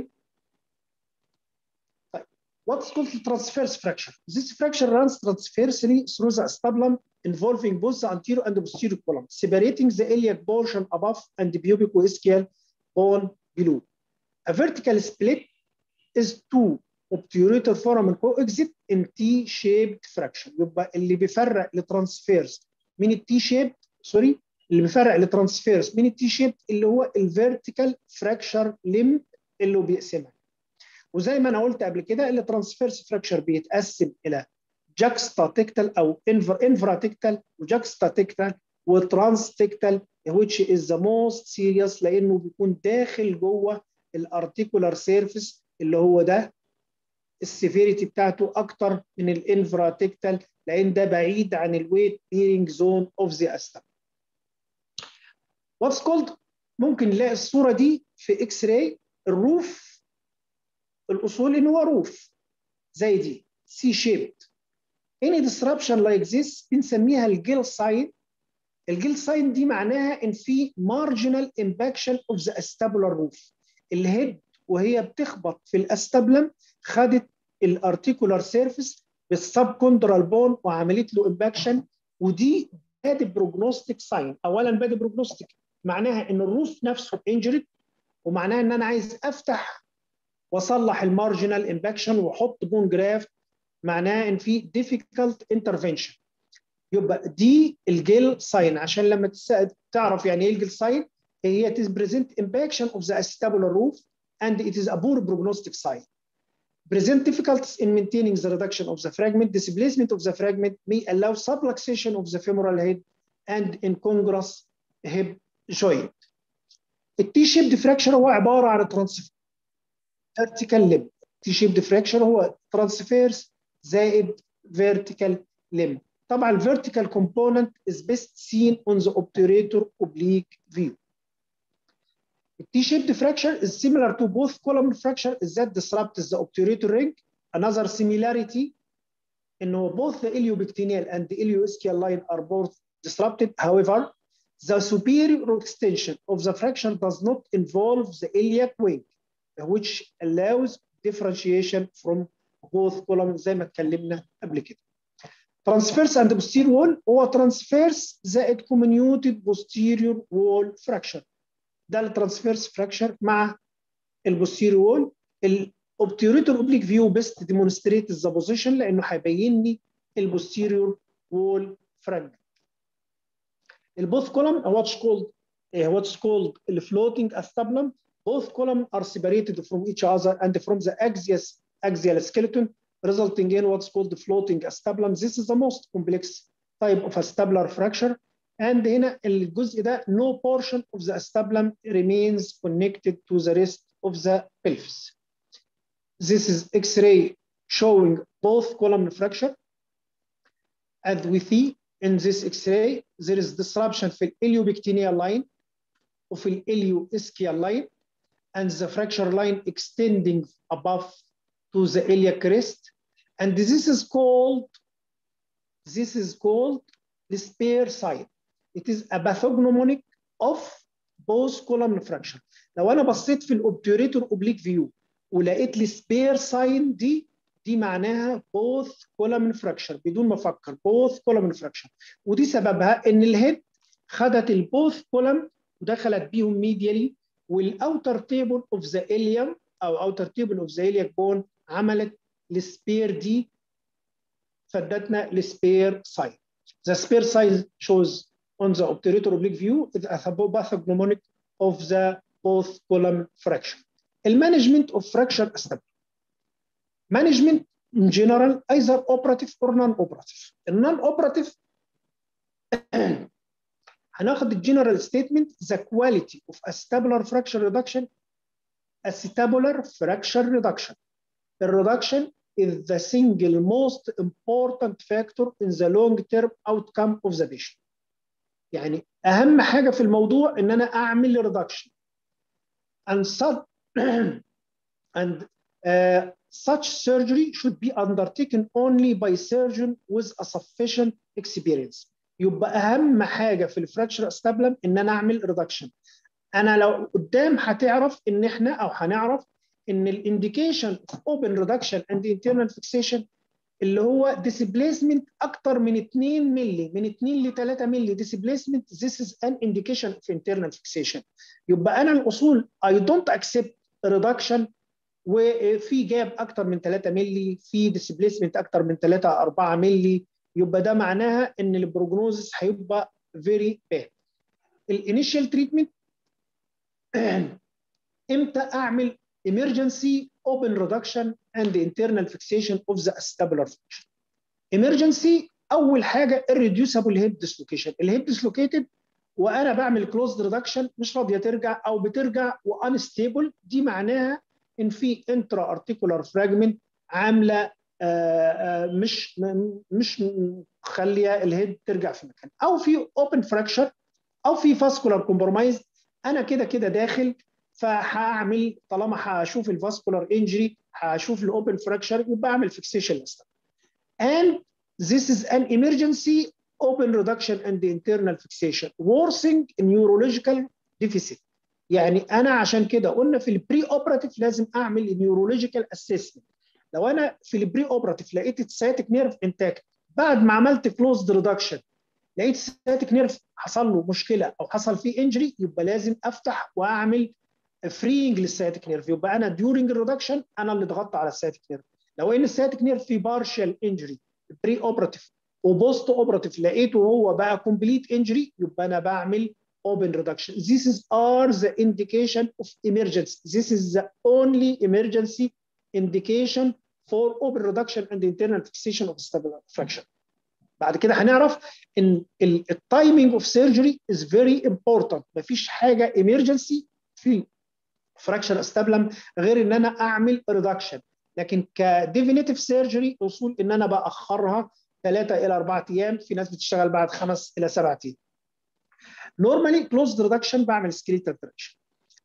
What's called the transverse fracture? This fracture runs transversely through the acetabulum involving both the anterior and the posterior column, separating the iliac portion above and the pubic-ischial bone below. A vertical split is two obturator foramen coexist in T-shaped fracture. يبقى اللي بيفرق الترانسفيرس من التي شيب اللي بيفرق الترانسفيرس من التي شيب اللي هو الفيرتيكال فراكشر ليم اللي بيقسمها. وزي ما انا قلت قبل كده الترانسفيرس فراكشر بيتقسم الى جاكستاتيكتال او انفراتيكتال وجاكستاتيكتال وترانستيكتال which is the most serious لانه بيكون داخل جوه الارتيكولار سيرفيس اللي هو ده السيفيريتي بتاعته اكتر من الانفراتيكتال لان ده بعيد عن الويت بيرنج زون اوف ذا استم. واتس كولد ممكن نلاقي الصوره دي في اكس راي. الروف الاصول ان هو روف زي دي سي شيبد. any disruption like this بنسميها الجيل ساين. الجيل ساين دي معناها ان في marginal impaction of the acetabular roof. الهيد وهي بتخبط في الاستابلم خدت الارتيكولار سيرفيس بالسب كوندرال بون وعملت له امباكشن، ودي باد بروجنوستيك ساين. اولا باد بروجنوستيك معناها ان الروف نفسه انجرد، ومعناها ان انا عايز افتح واصلح المارجنال امباكشن واحط بون جرافت، معناها ان في difficult intervention. يبقى دي الجيل ساين. عشان لما تعرف يعني ايه الجيل ساين، هي present impaction of the acetabular roof and it is a poor prognostic sign. Present difficulties in maintaining the reduction of the fragment. Displacement of the fragment may allow subluxation of the femoral head and incongruous hip joint. التي-shaped fracture هو عبارة عن vertical limb. T-shaped fracture هو transverse زائد vertical limb. طبعا ال vertical component is best seen on the obturator oblique view. T-shaped fracture is similar to both column fracture is that disrupts the obturator ring. Another similarity إنه both the iliopectineal and the ilioischial line are both disrupted. However, the superior extension of the fracture does not involve the iliac wing, which allows differentiation from both columns زي ما اتكلمنا قبل كده. Transverse and posterior wall هو transverse زائد comminuted posterior wall fracture. ده الترانسفيرس فراكشر مع البوستيريور وول. الاوبتيوريتور اوبليك فيو بيست ديمونستريت ذا بوزيشن لانه هيبين لي البوستيريور وول فراجمنت. البوث كولم what's called the floating acetabulum. Both columns are separated from each other and from the axial skeleton, resulting in what's called the floating acetabulum. This is the most complex type of acetabular fracture. And هنا الجزء ده no portion of the acetabulum remains connected to the rest of the pelvis. This is X-ray showing both column fracture. As we see in this X-ray, there is disruption في iliopectineal line وفي ilioischial line, and the fracture line extending above to the iliac crest. And this is called the spare side. It is a pathognomonic of both column fracture. لو انا بصيت في الاوبتيوريتور اوبليك فيو ولقيت لي سبير ساين دي معناها both column fracture بدون ما افكر both column fracture. ودي سببها ان الهيد خدت البوث كولم ودخلت بيهم ميديالي، والاوتر تيبل اوف ذا اليوم او اوتر تيبل اوف ذا الياك بون عملت السبير دي فادتنا السبير ساين. The spare side shows on the obturator oblique view is a pathognomonic of the both column fracture. Management of fracture acetabulum. Management in general either operative or non-operative. Non-operative هناخد الجنرال statement the quality of acetabular fracture reduction. Acetabular fracture reduction. The reduction is the single most important factor in the long-term outcome of the patient. يعني أهم حاجة في الموضوع إن أنا أعمل reduction. Such surgery should be undertaken only by surgeon with a sufficient experience. يبقى أهم حاجة في الفراكشر استابلم إن أنا أعمل reduction. أنا لو قدام هتعرف إن إحنا أو هنعرف إن الانديكيشن of open reduction and internal fixation اللي هو displacement أكتر من 2 مللي، من 2 ل 3 مللي displacement. This is an indication of internal fixation. يبقى أنا الأصول I don't accept reduction وفي جاب أكتر من 3 مللي، في displacement أكتر من 3 4 مللي، يبقى ده معناها إن البروجنوزس هيبقى very bad. الانيشال تريتمنت إمتى أعمل emergency open reduction and the internal fixation of the acetabular fracture. Emergency أول حاجة irreducible hip dislocation. الهيب dislocated وأنا بعمل closed reduction مش راضية ترجع أو بترجع unstable، دي معناها إن في intra articular fragment عاملة مش مخلية الهيد ترجع في مكان، أو في open fracture أو في vascular compromise. أنا كده داخل فهعمل طالما هشوف الفاسكولار انجري هشوف الاوبن فراكشر يبقى اعمل فيكسيشن لسه. And this is an emergency open reduction and the internal fixation worsening neurological deficit. يعني انا عشان كده قلنا في البري اوبراتيف لازم اعمل نيورولوجيكال اسسمنت. لو انا في البري اوبراتيف لقيت السياتيك نيرف انتاكت بعد ما عملت كلوزد ريدكشن لقيت السياتيك نيرف حصل له مشكله او حصل فيه انجري، يبقى لازم افتح واعمل فرينج للسياتيك نيرف. يبقى انا ديورنج الريدكشن انا اللي ضغطت على السياتيك نيرف. لو ان السياتيك نيرف في بارشال انجري بري اوبراتيف وبوست اوبراتيف لقيته هو بقى كومبليت انجري يبقى انا بعمل open reduction. This are the indication of emergency. This is the only emergency indication for open reduction and internal fixation of acetabular fracture. بعد كده هنعرف ان التايمينج اوف سيرجري از فيري امبورتنت. مفيش حاجه ايمرجنسي في فراكشر استابلم غير ان انا اعمل ريدكشن، لكن كديفينيتيف سيرجري اصول ان انا باخرها 3 إلى 4 ايام، في ناس بتشتغل بعد 5 إلى 7 ايام. نورمالي كلوزد ريدكشن بعمل سكريتال تراكشن.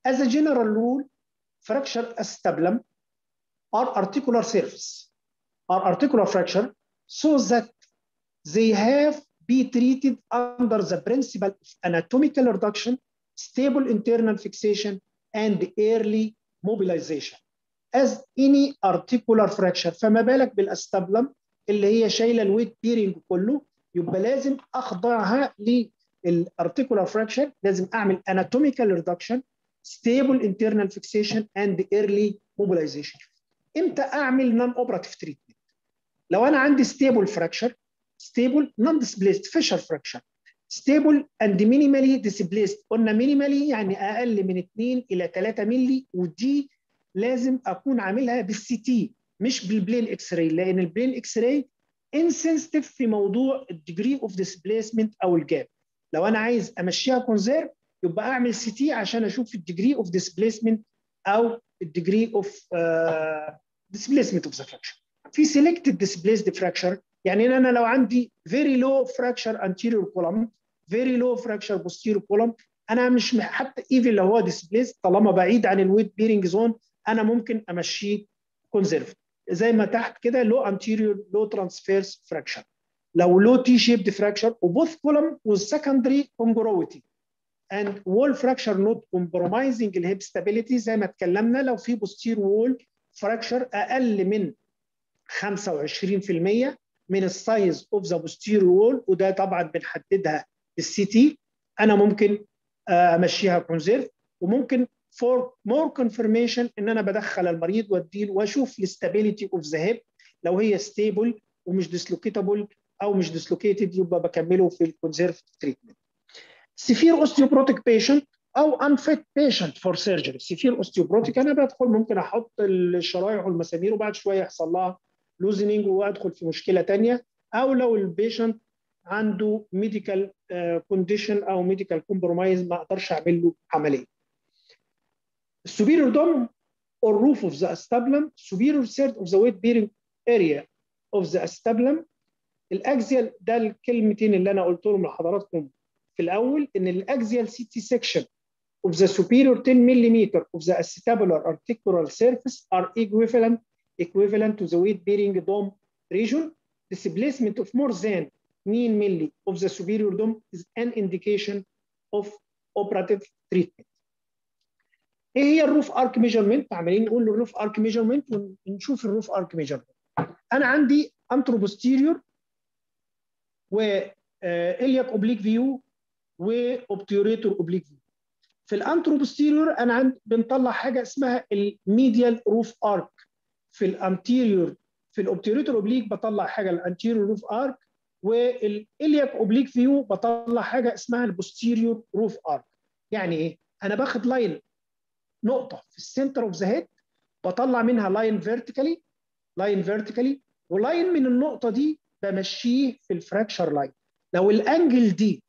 As a general rule, fracture acetabulum are articular surface, are articular fracture, so that they have be treated under the principle of anatomical reduction, stable internal fixation, and early mobilization. As any articular fracture. فما بالك بالاستابلم اللي هي شايله الويت بيرنج كله، يبقى لازم اخضعها للارتيكولار فراكشر، لازم اعمل anatomical reduction, stable internal fixation, and early mobilization. امتى اعمل نون اوبراتيف تريتمنت؟ لو انا عندي stable fracture, stable non displaced fissure fracture, stable and minimally displaced. قلنا minimally يعني اقل من 2 الى 3 مللي، ودي لازم اكون عاملها بالسي تي مش بالبلين اكس راي، لان البلين اكس راي انسنسيتيف في موضوع الديجري اوف ديسبليسمنت او الجاب. لو انا عايز امشيها كونزيرف يبقى اعمل سي تي عشان اشوف الديجري اوف ديسبليسمنت او الديجري اوف ديسبليسمنت اوف ذا فراكشر. في سيلكتد ديسبليسد فراكشر، يعني انا لو عندي فيري لو فراكشر انتيريور كولوم، فيري لو فراكشر بوستيريور كولوم، انا مش حتى ايفن لو هو ديسبليس طالما بعيد عن الويت بيرنج زون انا ممكن امشيه كونزيرف. زي ما تحت كده لو انتيريور لو ترانسفيرس فراكشر، لو لو تي شيبد فراكشر وبوث كولوم والسكندري كونجرويتي and wall fracture not compromising الهيب stability. زي ما اتكلمنا لو في posterior wall fracture اقل من 25% من السايز اوف ذا posterior wall، وده طبعا بنحددها بالسي تي، انا ممكن امشيها كونزيرف. وممكن for more confirmation ان انا بدخل المريض واديله واشوف الاستابيليتي اوف ذا هيب، لو هي ستيبل ومش ديسلوكيتابل او مش ديسلوكيتد يبقى بكمله في الكونزيرف تريتمنت. سيفير اوستيوبروتيك بيشنت او unfit patient for surgery. سيفير اوستيوبروتيك انا بدخل ممكن احط الشرايح والمسامير وبعد شويه يحصل لها لوزنينج وادخل في مشكله ثانيه، او لو البيشنت عنده ميديكال كونديشن او ميديكال كومبرومايز ما اقدرش اعمل له عمليه. superior dome or roof of the acetabulum, superior third of the weight bearing area of the acetabulum. الاكزيال ده الكلمتين اللي انا قلتهم لحضراتكم في الاول، ان الاكزيال CT section of the superior 10 mm of the acetabular articular surface are equivalent to the weight bearing dome region. Displacement of more than 2 mm of the superior dome is an indication of operative treatment. ايه هي الروف ارك ميجرمنت؟ عمالين نقول الروف ارك ميجرمنت ونشوف الروف ارك ميجرمنت. انا عندي انترو بوستيريور والياك اوبليك فيو واوبتيوريتور اوبليك فيو. في الانترو بوستيريور انا بنطلع حاجه اسمها الميديال روف ارك. في الانتيريور في الاوبتيوريتور اوبليك بطلع حاجه الانتيريور روف ارك، والالياك اوبليك فيو بطلع حاجه اسمها البوستيريور روف ارك. يعني ايه؟ انا باخد لاين نقطه في السنتر اوف ذا هيد بطلع منها لاين فيرتيكالي ولاين من النقطه دي بمشيه في الفراكشر لاين. لو الانجل دي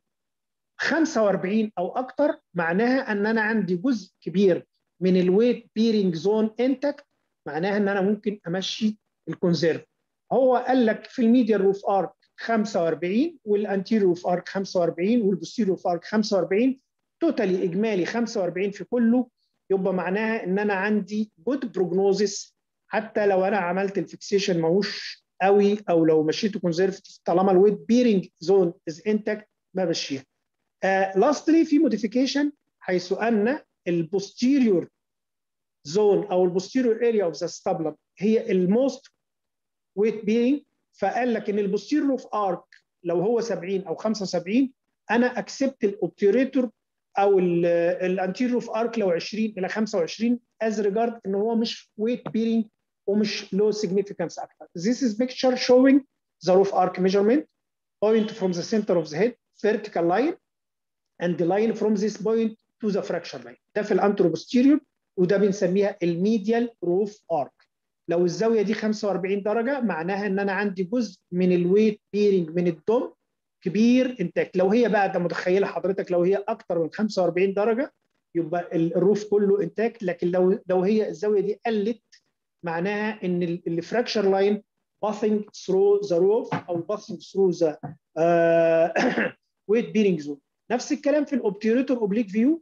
45 او اكتر معناها ان انا عندي جزء كبير من الويت بيرنج زون انتكت، معناها ان انا ممكن امشي الكونزيرف. هو قال لك في الميديال روف ارك 45 والانتيريور روف ارك 45 والبوستيريور روف ارك 45، توتالي اجمالي 45 في كله، يبقى معناها ان انا عندي جود بروجنوزيس حتى لو انا عملت الفيكسيشن ماهوش قوي، او لو مشيته كونزرفتيف طالما الويت بيرنج زون از انتكت بمشيها. لاستلي في موديفيكيشن حيث ان البوستيريور زون او البوستيريور اريا اوف ذا ستابلم هي الموست ويت بيرنج، فقال لك ان البوستيريور اوف ارك لو هو 70 او 75 انا اكسبت الاوبتيوريتور او الانتيريور اوف ارك لو 20 الى 25 از ريجارد ان هو مش ويت بيرنج ومش لو سيجنيفيكانس اكتر. This is picture showing the roof arc measurement point from the center of the head vertical line and the line from this point to the fracture line. ده في الانترو بوستيريور وده بنسميها الميديال روف ارك. لو الزاويه دي 45 درجه معناها ان انا عندي جزء من الويت بيرنج من الدم كبير انتاكت. لو هي بقى ده متخيله حضرتك لو هي اكتر من 45 درجه يبقى الروف كله انتاكت، لكن لو هي الزاويه دي قلت معناها ان الفراكشر لاين passing through the roof او passing through the weight bearing zone. نفس الكلام في الاوبتيوريتور اوبليك فيو،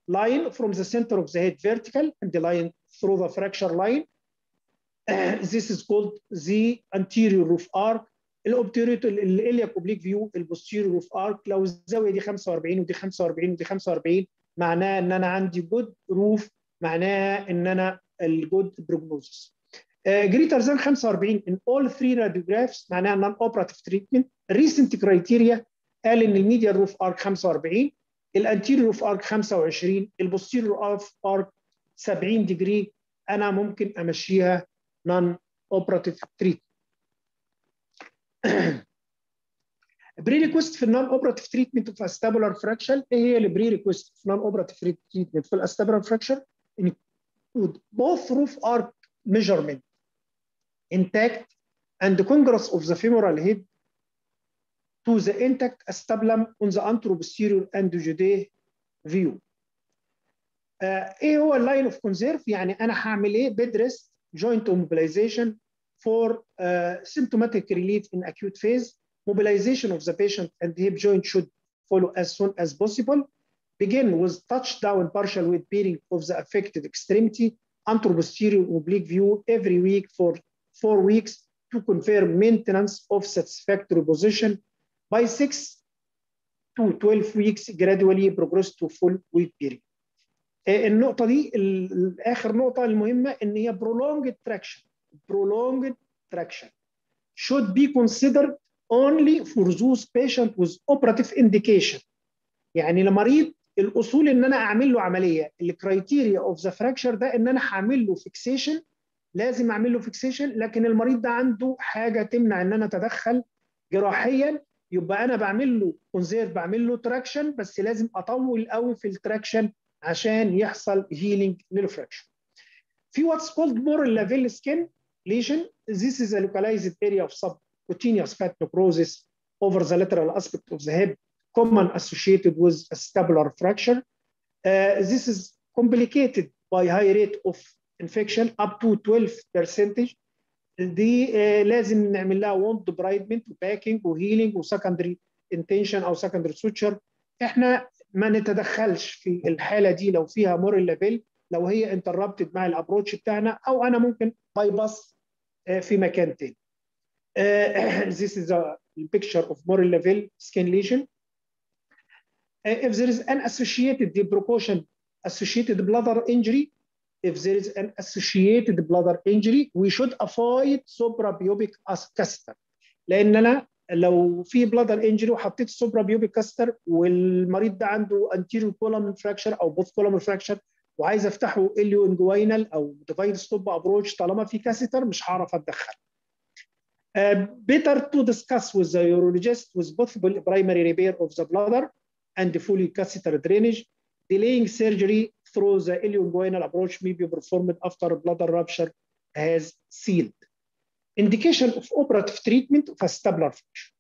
line from the center of the head vertical and the line through the fracture line. This is called the anterior roof arc. الإلياك oblique view البوستيريور روف ارك. لو الزاويه دي 45 ودي 45 ودي 45 معناها ان انا عندي جود روف، معناها ان انا الجود بروجنوزس. greater than 45 in all three radiographs معناها non operative treatment. recent criteria قال ان الميديال روف ارك 45، الانتيريور روف ارك 25، البوستيريور روف ارك 70 ديجري، انا ممكن امشيها non operative treatment. بري ريكوست في النون اوبراتيف تريتمنت في استابولار فراكشر. ايه هي البري ريكوست في النون اوبراتيف تريتمنت في الاستابولار فراكشر؟ include both roof arc measurement intact and the congress of the femoral head to the intact acetabulum on the anteroposterior endojudae view. ايه هو اللاين اوف كونسيرف؟ يعني انا هعمل ايه؟ بدرس joint immobilization for symptomatic relief in acute phase. Mobilization of the patient and the hip joint should follow as soon as possible. Begin with touchdown partial weight bearing of the affected extremity, anteroposterior oblique view every week for 4 weeks to confirm maintenance of satisfactory position. By 6 to 12 weeks, gradually progress to full weight bearing. النقطة دي آخر نقطة المهمة إن هي prolonged traction. Prolonged traction should be considered only for those patients with operative indication. يعني لمريض الأصول إن أنا أعمل له عملية. الكرايتيريا اوف ذا فراكشر ده إن أنا هعمل له فيكسيشن، لازم أعمل له فيكسيشن، لكن المريض ده عنده حاجة تمنع إن أنا أتدخل جراحيا، يبقى أنا بعمل له كونزيرف، بعمل له تراكشن، بس لازم أطول قوي في التراكشن عشان يحصل هيلينج للفراكشر. في what's called moral level skin lesion. This is a localized area of subcutaneous fat necrosis over the lateral aspect of the hip, common associated with a acetabular fracture. This is complicated by high rate of infection up to 12%. دي لازم نعمل لها wound debridement وباكينج وهيلينج وسكندري انتنشن او سكندري سوتشر. احنا ما نتدخلش في الحاله دي لو فيها مورال ليفل، لو هي انتربتد مع الابروتش بتاعنا، او انا ممكن باي باس في مكان تاني. This is a picture of moral level skin lesion. If there is an associated precaution associated bladder injury, if there is an associated bladder injury, we should avoid suprapubic catheter. لان انا لو في bladder injury وحطيت suprapubic catheter والمريض ده عنده anterior column fracture او both column fracture وعايز افتحه ilioinguinal او divide stop approach، طالما في catheter مش هعرف اتدخل. Better to discuss with the urologist with possible primary repair of the bladder and fully catheter drainage. Delaying surgery through the ilioinguinal approach may be performed after bladder rupture has sealed. Indication of operative treatment of acetabular fracture.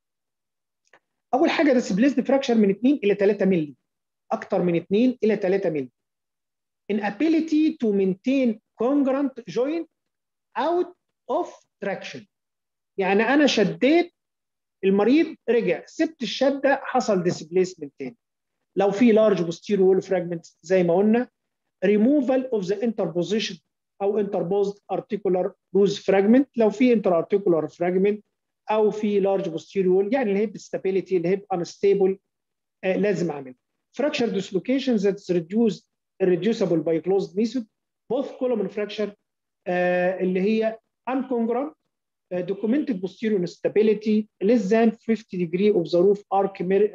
أول حاجة displaced fracture من 2 إلى 3 مللي، أكثر من 2 إلى 3 مللي. Inability to maintain congruent joint out of traction. يعني أنا شديت المريض رجع، سبت الشدة حصل displacement تاني. لو في large posterior wall fragment زي ما قلنا، removal of the interposition أو interposed articular loose fragment. لو في interarticular fragment أو في large posterior wall، يعني الهيب stability، الهيب unstable، لازم أعمل. Fracture dislocation that's reducible by closed method. Both column fracture اللي هي uncongruent. Documented posterior instability less than 50 degree of the roof arc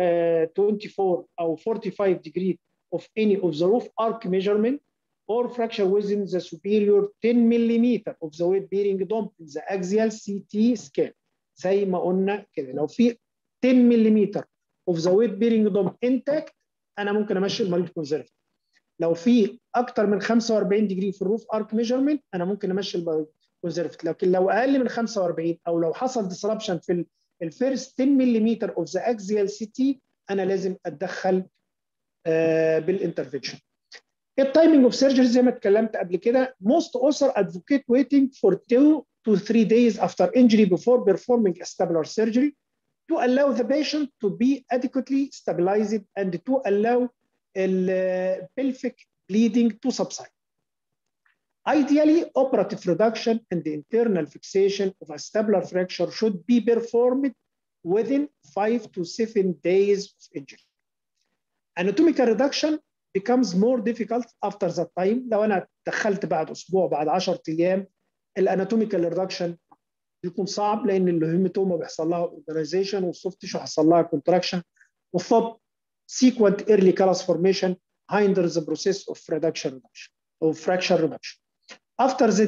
24 or 45 degree of any of the roof arc measurement, or fracture within the superior 10 millimeter of the weight bearing dome in the axial CT scan. زي ما قلنا كده، لو في 10 millimeter of the weight bearing dome intact انا ممكن امشي المريض كونزرف. لو في اكتر من 45 ديجري في الروف ارك ميجرمنت انا ممكن امشي المريض كونزرفت. لكن لو اقل من 45 او لو حصل ديسربشن في الفيرست 10 ملم اوف ذا اكزيال سي تي انا لازم اتدخل بالانترفنشن. التايمينج اوف سيرجري زي ما اتكلمت قبل كده. most author advocate waiting for 2 to 3 days after injury before performing acetabular surgery to allow the patient to be adequately stabilized and to allow pelvic bleeding to subside. Ideally, operative reduction and the internal fixation of acetabular fracture should be performed within 5 to 7 days of injury. Anatomical reduction becomes more difficult after that time. لو أنا دخلت بعد أسبوع بعد 10 أيام الاناتوميكال ريدكشن بيكون صعب لأن الهيماتوما بيحصل لها اورجانيزيشن والسوفت تيشو هيحصل لها كونتراكشن والثوب sequent early callus formation hinders the process of reduction or fracture reduction. After the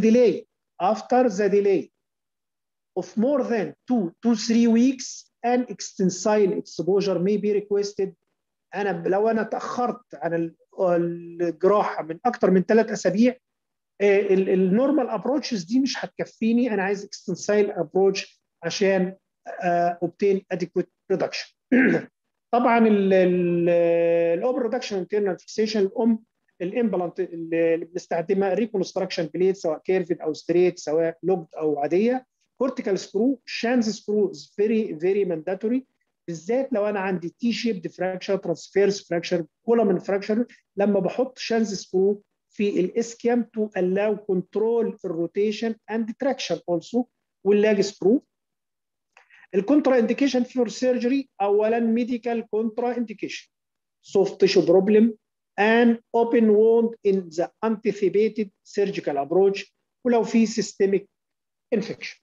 delay of more than 2 to 3 weeks, an extensile exposure may be requested. لو أنا تأخرت عن الجراحة من أكثر من 3 أسابيع النورمال ابروتشز دي مش هتكفيني، أنا عايز extensile approach عشان obtain adequate reduction. طبعا الاوبر ريدكشن انترنال فيكسيشن الامبلانت اللي بنستخدمها ريكونستراكشن بليت سواء كيرفد او ستريت سواء لوجد او عاديه. كورتيكال سكرو شانز سكرو از فيري مانداتوري بالذات لو انا عندي تي شيب فراكشر ترانسفيرس فراكشر كولومن فراكشر لما بحط شانز سكرو في الاسكيام تو allow كنترول الروتيشن اند تراكشن اولسو واللاج سكرو. الكونترا انديكيشن فور سيرجري اولا ميديكال كونترا انديكيشن soft tissue problem and open wound in the anticipated surgical approach ولو في systemic infection.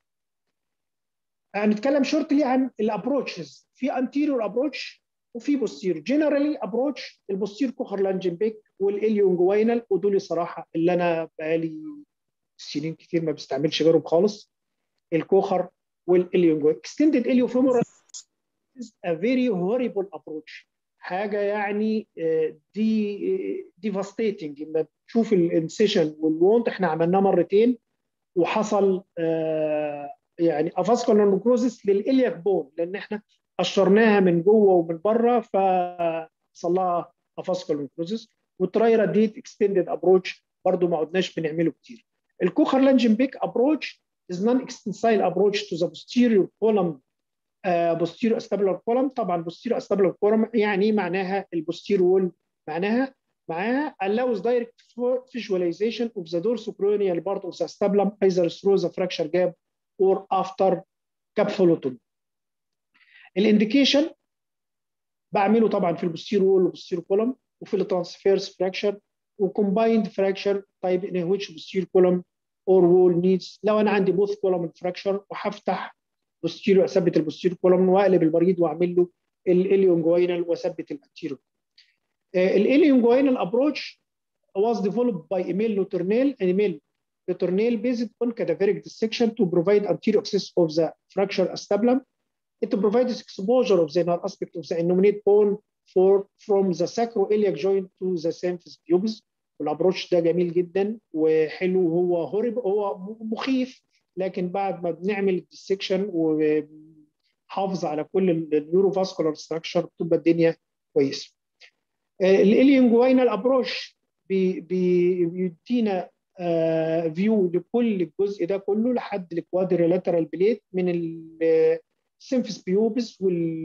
هنتكلم شورتلي عن الابروتشز في anterior approach وفي posterior. generally approach البوستير كوخر لانجنبيك والاليونجوينال ودول صراحه اللي انا بقالي سنين كتير ما بستعملش غيرهم خالص. الكوخر والاليونجوين extended iliofemoral is a very horrible approach حاجه يعني دي devastating. لما تشوف الانسيشن والوونت احنا عملناه مرتين وحصل يعني افاسكولار نكروزس للالياك بون لان احنا قشرناها من جوه ومن بره فحصل لها افاسكولار نكروزس. والترايرا ديت اكستندد ابروتش برضو ما عدناش بنعمله كتير. الكوخر لانجنبيك ابروتش is non-extensile approach to the posterior column posterior acetabular column. طبعا posterior acetabular column يعني معناها البوستير وول معاها allows direct visualization of the dorsocranial part of the acetabulum either through the fracture gap or after capsulotomy. الانديكيشن بعمله طبعا في البوستير وول والبوستير كولوم وفي الترانسفيرس فراكشر وكومبايند فراكشر طيب in which posterior column or wall needs. لو انا عندي both column fracture وهفتح بوستيريو اثبت البوستيريو كولوم واقلب المريض واعمل له الاليونجوينال واثبت الانتيريو. الاليونجوينال ابروتش was developed by Emil Letournel based on cadaveric dissection to provide anterior access of the fracture acetabulum. It provides exposure of the inner aspect of the innominate bone from the sacroiliac joint to the symphysis pubis. والابروتش ده جميل جدا وحلو وهو هو مخيف لكن بعد ما بنعمل الديسكشن وحافظ على كل النيوروفاسكولار ستراكشر بتبقى الدنيا كويسه. الاليونجوينال ابروش بيدينا فيو لكل الجزء ده كله لحد الكوادريلاترال بليت من السيمفيس بيوبس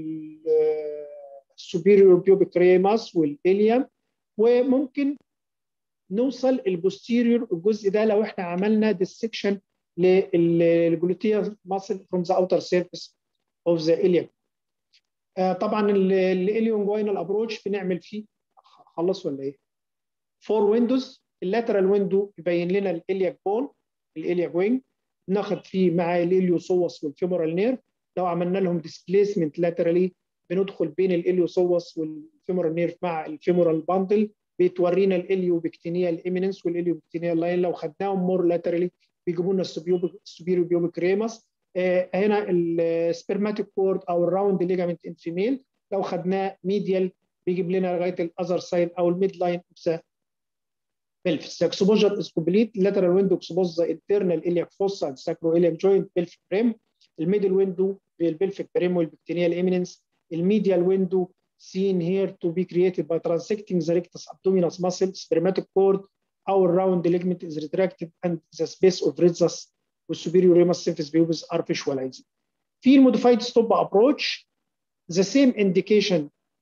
والسوبيريور بيوبيك ريماس والإليام وممكن نوصل البوستيريور الجزء ده لو احنا عملنا ديسكشن للجلوتيال ماسل from the outer surface of the iliac. طبعا الاليونجوينال ابروتش بنعمل فيه خلص ولا ايه؟ 4 ويندوز. اللاترال ويندو يبين لنا الالياك بون الالياك وينج ناخد فيه مع الاليوسوس والفيمورال نيرف. لو عملنا لهم ديسبليسمنت لاترالي بندخل بين الاليوسوس والفيمورال نيرف مع الفيمورال باندل بتورينا الاليوبكتينيال ايميننس والاليوبكتينيال لاين. لو خدناهم مور لاترالي بيجيبوا لنا السوبيريو بيوبيك ريماس. هنا السبرماتيك كورد او الراوند ليجامنت ان فيميل لو خدناه ميديال بيجيب لنا لغايه الاذر سايد او الميد لاين اوف ذا pelvis. The exposure is complete. Lateral window exposes the internal iliac fossa and sacroiliac joint pelvic rim. الميدل ويندو بالبلفيك بريم والبكتينيال ايميننس. الميديال ويندو seen here to be created by transecting the rectus abdominis muscle. Spermatic cord our round ligament is retracted and the space of rhizus with superior ramus symphysis pubis are visualized. في modified stop approach the same indication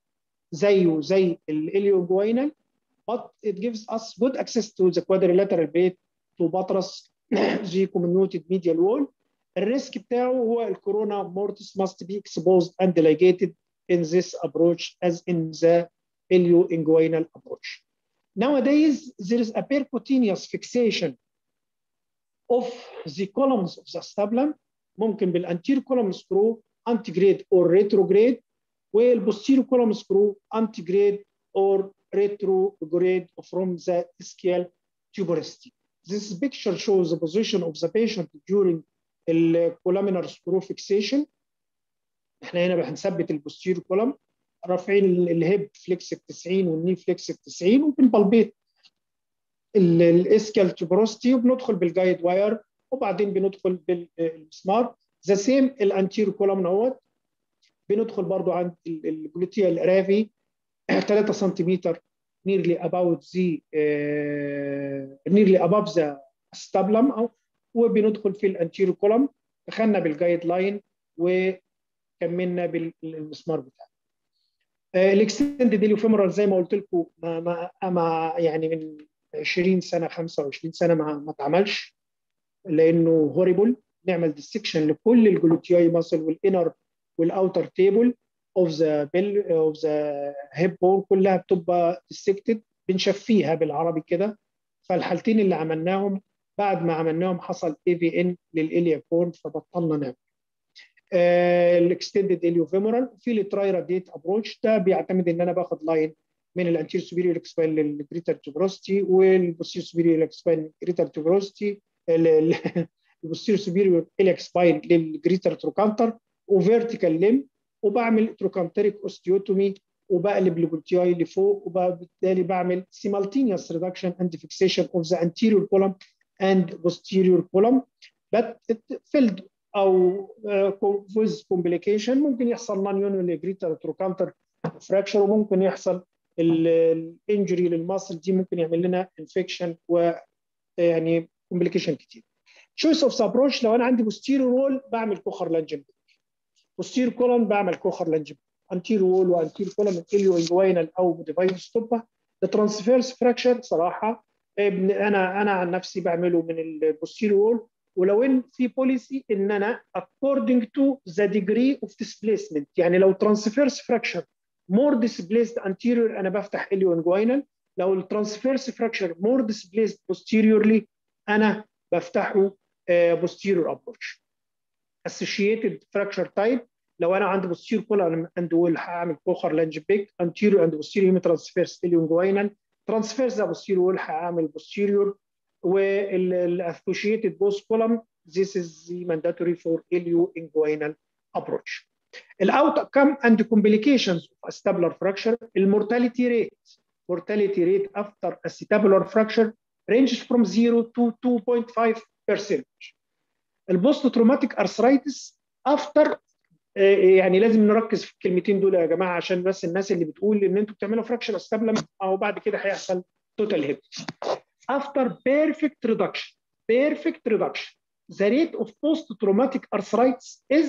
زيه زي الاليوجوينال but it gives us good access to the quadrilateral plate to buttress the comminuted medial wall. الريسك بتاعه هو الكورونا mortis must be exposed and ligated in this approach as in the ilioinguinal approach. Nowadays, there is a percutaneous fixation of the columns of the acetabulum ممكن بالanterior column screw antegrade or retrograde والposterior column screw antegrade or retrograde from the ischial tuberosity. This picture shows the position of the patient during the columnar screw fixation. احنا هنا هنثبت البوستيريور كولوم رافعين الهيب فليكس ب 90 والني فليكس ب 90 وبنبلبيت الاسكال تيوبروستي وبندخل بالجايد واير وبعدين بندخل بالمسمار. ذا سيم الانتيريور كولوم اهوت بندخل برضو عند الجلوتيال رافي 3 سنتيمتر nearly above the acetabulum او وبندخل في الانتيريور كولوم دخلنا بالجايد لاين وكملنا بالمسمار بتاعنا. الاكستندد اليوفيمورال زي ما قلت لكم ما يعني من 20 سنه 25 سنه ما اتعملش لانه هوريبل. نعمل ديسكشن لكل الجلوتياي ماسل والانر والاوتر تيبل اوف ذا هيب بون كلها بتبقى ديسكتد بنشفيها بالعربي كده. فالحالتين اللي عملناهم بعد ما عملناهم حصل اي في ان للاليا كون فبطلنا نعمل. الاكستندد اليوفيمورال في التراي راديت ابروتش ده بيعتمد ان انا باخد لاين من الانتيريور سوبيريور اكسبان للجريتر تيوبروستي والبوستيريور سوبيريور اكسبان للجريتر تيوبروستي البوستيريور سوبيريور اكسبان للجريتر تروكانتر وفيرتيكال ليم وبعمل تروكانتريك اوستيوتومي وبقلب الجلوتياي لفوق وبالتالي بعمل simultaneous reduction and fixation of the anterior column and posterior column but filled او with complication. ممكن يحصل non union greater trochanter fracture وممكن يحصل الانجري للماسل دي ممكن يعمل لنا انفكشن ويعني كومبليكيشن كتير. choice of approach لو انا عندي posterior wall بعمل كوخر لانجن posterior column بعمل كوخر لانجن anterior wall وانتيريور column ilioinguinal او ديفاين ستوبا. الترانسفيرس فراكشر صراحه انا عن نفسي بعمله من البوستيريور وول ولو ان في بوليسي ان انا according to the degree of displacement يعني لو transverse fracture more displaced anterior انا بفتح ilioinguinal لو الترانسفيرس fracture more displaced posteriorly انا بفتحه posterior approach. associated fracture type لو انا عندي posterior column and wall هعمل كوخر لانج بيك anterior and posterior transverse ilioinguinal transverse posterior wall هعمل posterior والassociated both column this is mandatory for ilioinguinal approach. الاوتكم and complications of acetabular fracture المورتاليتي rate after acetabular fracture ranges from 0 to 2.5%. البوست تروماتيك ارثرايتس افتر يعني لازم نركز في الكلمتين دول يا جماعه عشان بس الناس اللي بتقول ان انتوا بتعملوا فراكشر استابلم او بعد كده هيحصل توتال هيب. After perfect reduction the rate of post traumatic arthritis is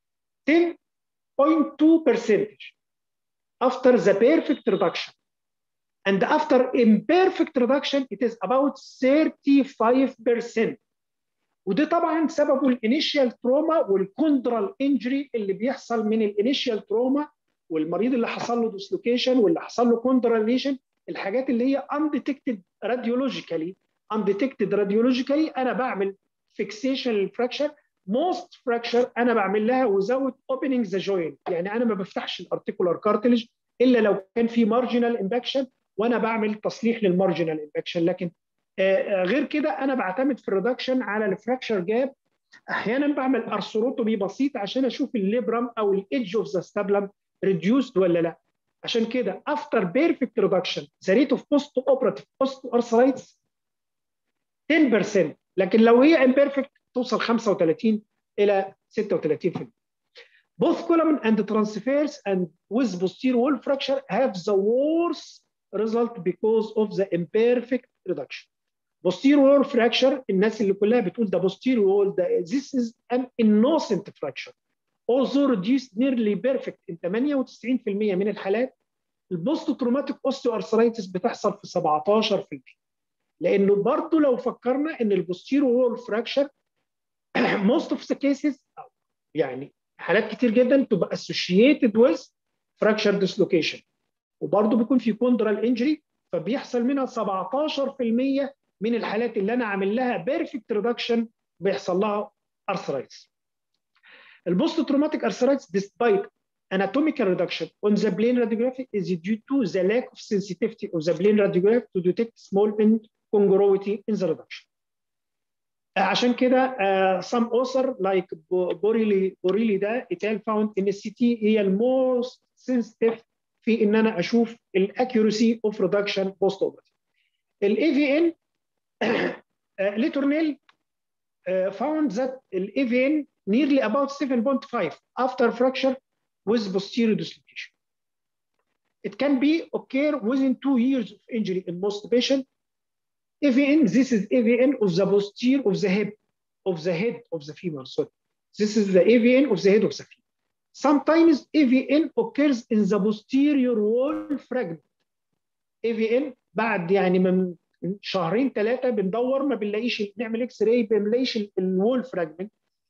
10.2% after the perfect reduction and after imperfect reduction it is about 35%. وده طبعا سببه الانيشيال تروما والكوندرال انجري اللي بيحصل من الانيشيال تروما والمريض اللي حصل له ديسلوكيشن واللي حصل له كوندرال ليشن الحاجات اللي هي undetected radiologically انا بعمل فيكسيشن للفراكشر. most fracture انا بعمل لها without opening the joint يعني انا ما بفتحش الارتيكولار كارتلج الا لو كان في marginal impaction وانا بعمل تصليح للمارجنال امباكشن. لكن غير كده انا بعتمد في الريدكشن على الفراكشر جاب. احيانا بعمل ارثروتومي بسيط عشان اشوف الليبرم او الايدج اوف ذا ستابلم ريديوسد ولا لا. عشان كده افتر بيرفكت ريدكشن ذا ريت اوف بوست اوبراتيف بوست ارثرايتس 10%، لكن لو هي امبيرفكت توصل 35 الى 36%. Both column and transverse and with posterior wall fracture have the worst result because of the imperfect reduction. Posterior wall fracture الناس اللي كلها بتقول ده posterior wall ده this is an innocent fracture. Also reduced nearly perfect in 98% من الحالات البوست تروماتيك اوستيو ارثرايتس بتحصل في 17%. لانه برضه لو فكرنا ان البوستيرو وول فراكشر most of the cases يعني حالات كتير جدا تبقى associated with fracture dislocation، وبرضه بيكون في كوندرال انجري، فبيحصل منها 17% من الحالات اللي انا عامل لها بيرفكت ريدكشن بيحصل لها ارثرايتس. البوست تروماتيك ارثرايتس despite anatomical reduction on the plane radiography is due to the lack of sensitivity of the plane radiograph to detect small incongruity in the reduction. عشان كده some author like بوريلي ده ايتال found ان السي تي هي الموست sensitive في ان انا اشوف الاكيورسي اوف ريدكشن بوست اوبرتيف. الاي في ان ليتورنيل found that الاي في ان nearly about 7.5 after fracture with posterior dislocation. It can be occur within 2 years of injury in most patients. AVN, this is AVN of the posterior of the hip, of the head of the femur. So this is the AVN of the head of the femur. Sometimes AVN occurs in the posterior wall fragment. AVN بعد يعني من شهرين 3 بندور ما بنلاقيش، نعمل اكس راي ما بنلاقيش الوول فراجمنت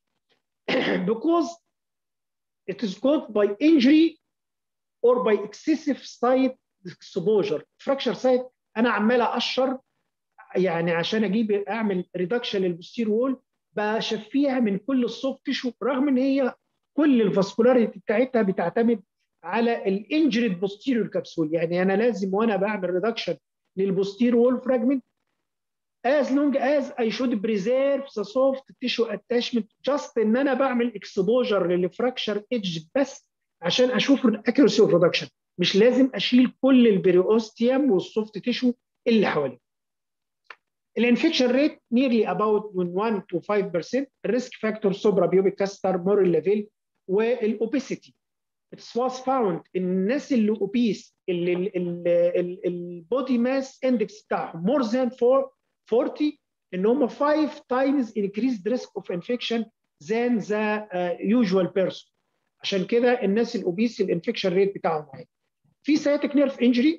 because it is caused by injury or by excessive site exposure. fracture site انا عمال اقشر يعني عشان اعمل ريدكشن للبوستير وول، بشفيها من كل السوفت تيشو، رغم ان هي كل الفاسكولاريتي بتاعتها بتعتمد على الانجريد بوستيريور كبسول. يعني انا لازم وانا بعمل ريدكشن للبوستير وول فراجمنت as long as I should preserve the soft tissue attachment، just ان انا بعمل اكسبوجر للفراكشر ايدج بس عشان اشوف الاكيورسي اوف ريدكشن، مش لازم اشيل كل البريوستيوم والسوفت تيشو اللي حواليه. الانفكشن ريت nearly about من 1 to 5%. الريسك فاكتور سوبرا بيوبيك كاستر مورال ليفل والاوبيسيتي. It was found الناس اللي اوبيس اللي البودي ماس اندكس بتاعهم more than 40 ان هم 5 times increased risk of infection than the usual person. عشان كده الناس الاوبيس الانفكشن ريت بتاعهم عالي. في سياتيك نيرف انجري،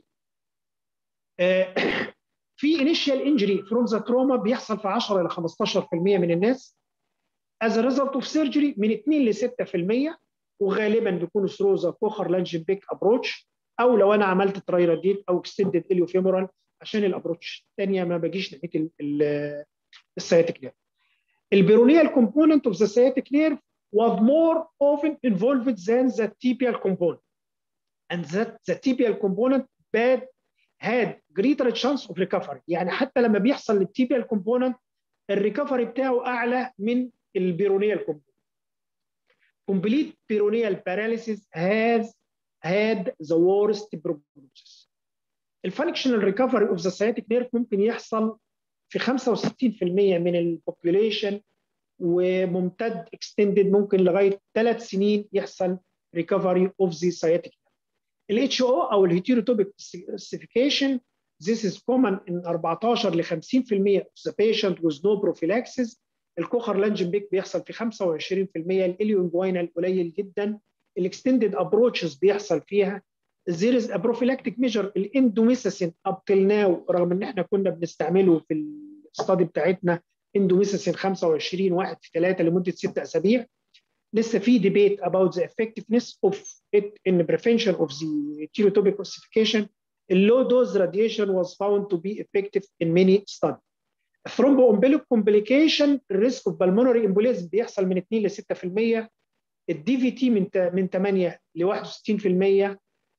في initial injury from the trauma بيحصل في 10 إلى 15% من الناس as a result of surgery من 2 ل 6%، وغالبا بيكونوا through the cochlear laryngeal approach، او لو انا عملت ترايراديت او extended iliofemoral عشان الابروتش الثانيه ما باجيش ناحيه السياتيك نيرف. البيرونيال component of the sciatic nerve was more often involved than the tibial component, and that the tibial component had greater chance of recovery. يعني حتى لما بيحصل للتيبيال كومبوننت الريكفري بتاعه اعلى من البيرونيال كومبوننت. Complete peroneal paralysis has had the worst prognosis. الفانكشنال ريكفري اوف ذا سciatic nerve ممكن يحصل في 65% من البوبوليشن، وممتد اكستندد ممكن لغايه 3 سنين يحصل ريكفري اوف ذا sciatic nerve. الاتش او او الهيتيروتوبيك اوسيفيكيشن this is common in 14 ل 50% of the patient with no prophylaxis. الكوخر لانجنبيك بيحصل في 25%، الاليونجوينال قليل جدا، الاكستندد ابروتشز بيحصل فيها. there is a prophylactic measure الاندوميساسين up till now، رغم ان احنا كنا بنستعمله في الاستادي بتاعتنا اندوميساسين 25 1 في 3 لمده 6 اسابيع. لسه في debate about the effectiveness of it in prevention of the heterotopic ossification. Low dose radiation was found to be effective in many studies. Thromboembolic complication risk of pulmonary embolism بيحصل من 2 ل 6%. الدي في تي من 8 ل 61%.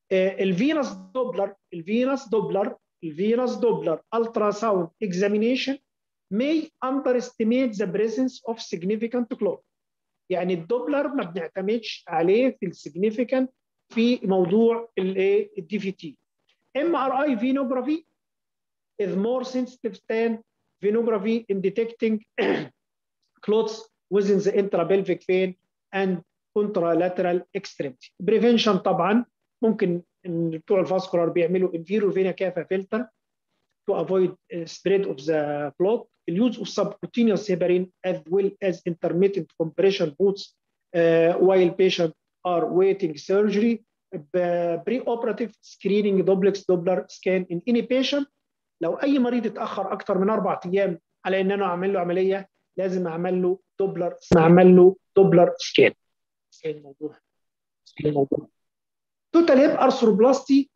الفينوس دوبلر ultrasound examination may underestimate the presence of significant clot. يعني الدوبلر ما بنعتمدش عليه في السيجنيفيكانت في موضوع الدي في تي. MRI venography is more sensitive than venography in detecting clots within the intrapelvic vein and contralateral extremity. Prevention طبعا ممكن بتوع الفاسكولار بيعملوا inferior vena cava filter to avoid spread of the clot. The use of subcutaneous heparin as well as intermittent compression boots while patients are waiting surgery. بري اوبراتيف سكريننج دوبلكس دوبلر سكان ان اني بيشنت. لو اي مريض اتاخر اكتر من 4 ايام على ان انا اعمل له عمليه لازم اعمل له دوبلر سكان. الموضوع توتال هيب ارثروبلاستي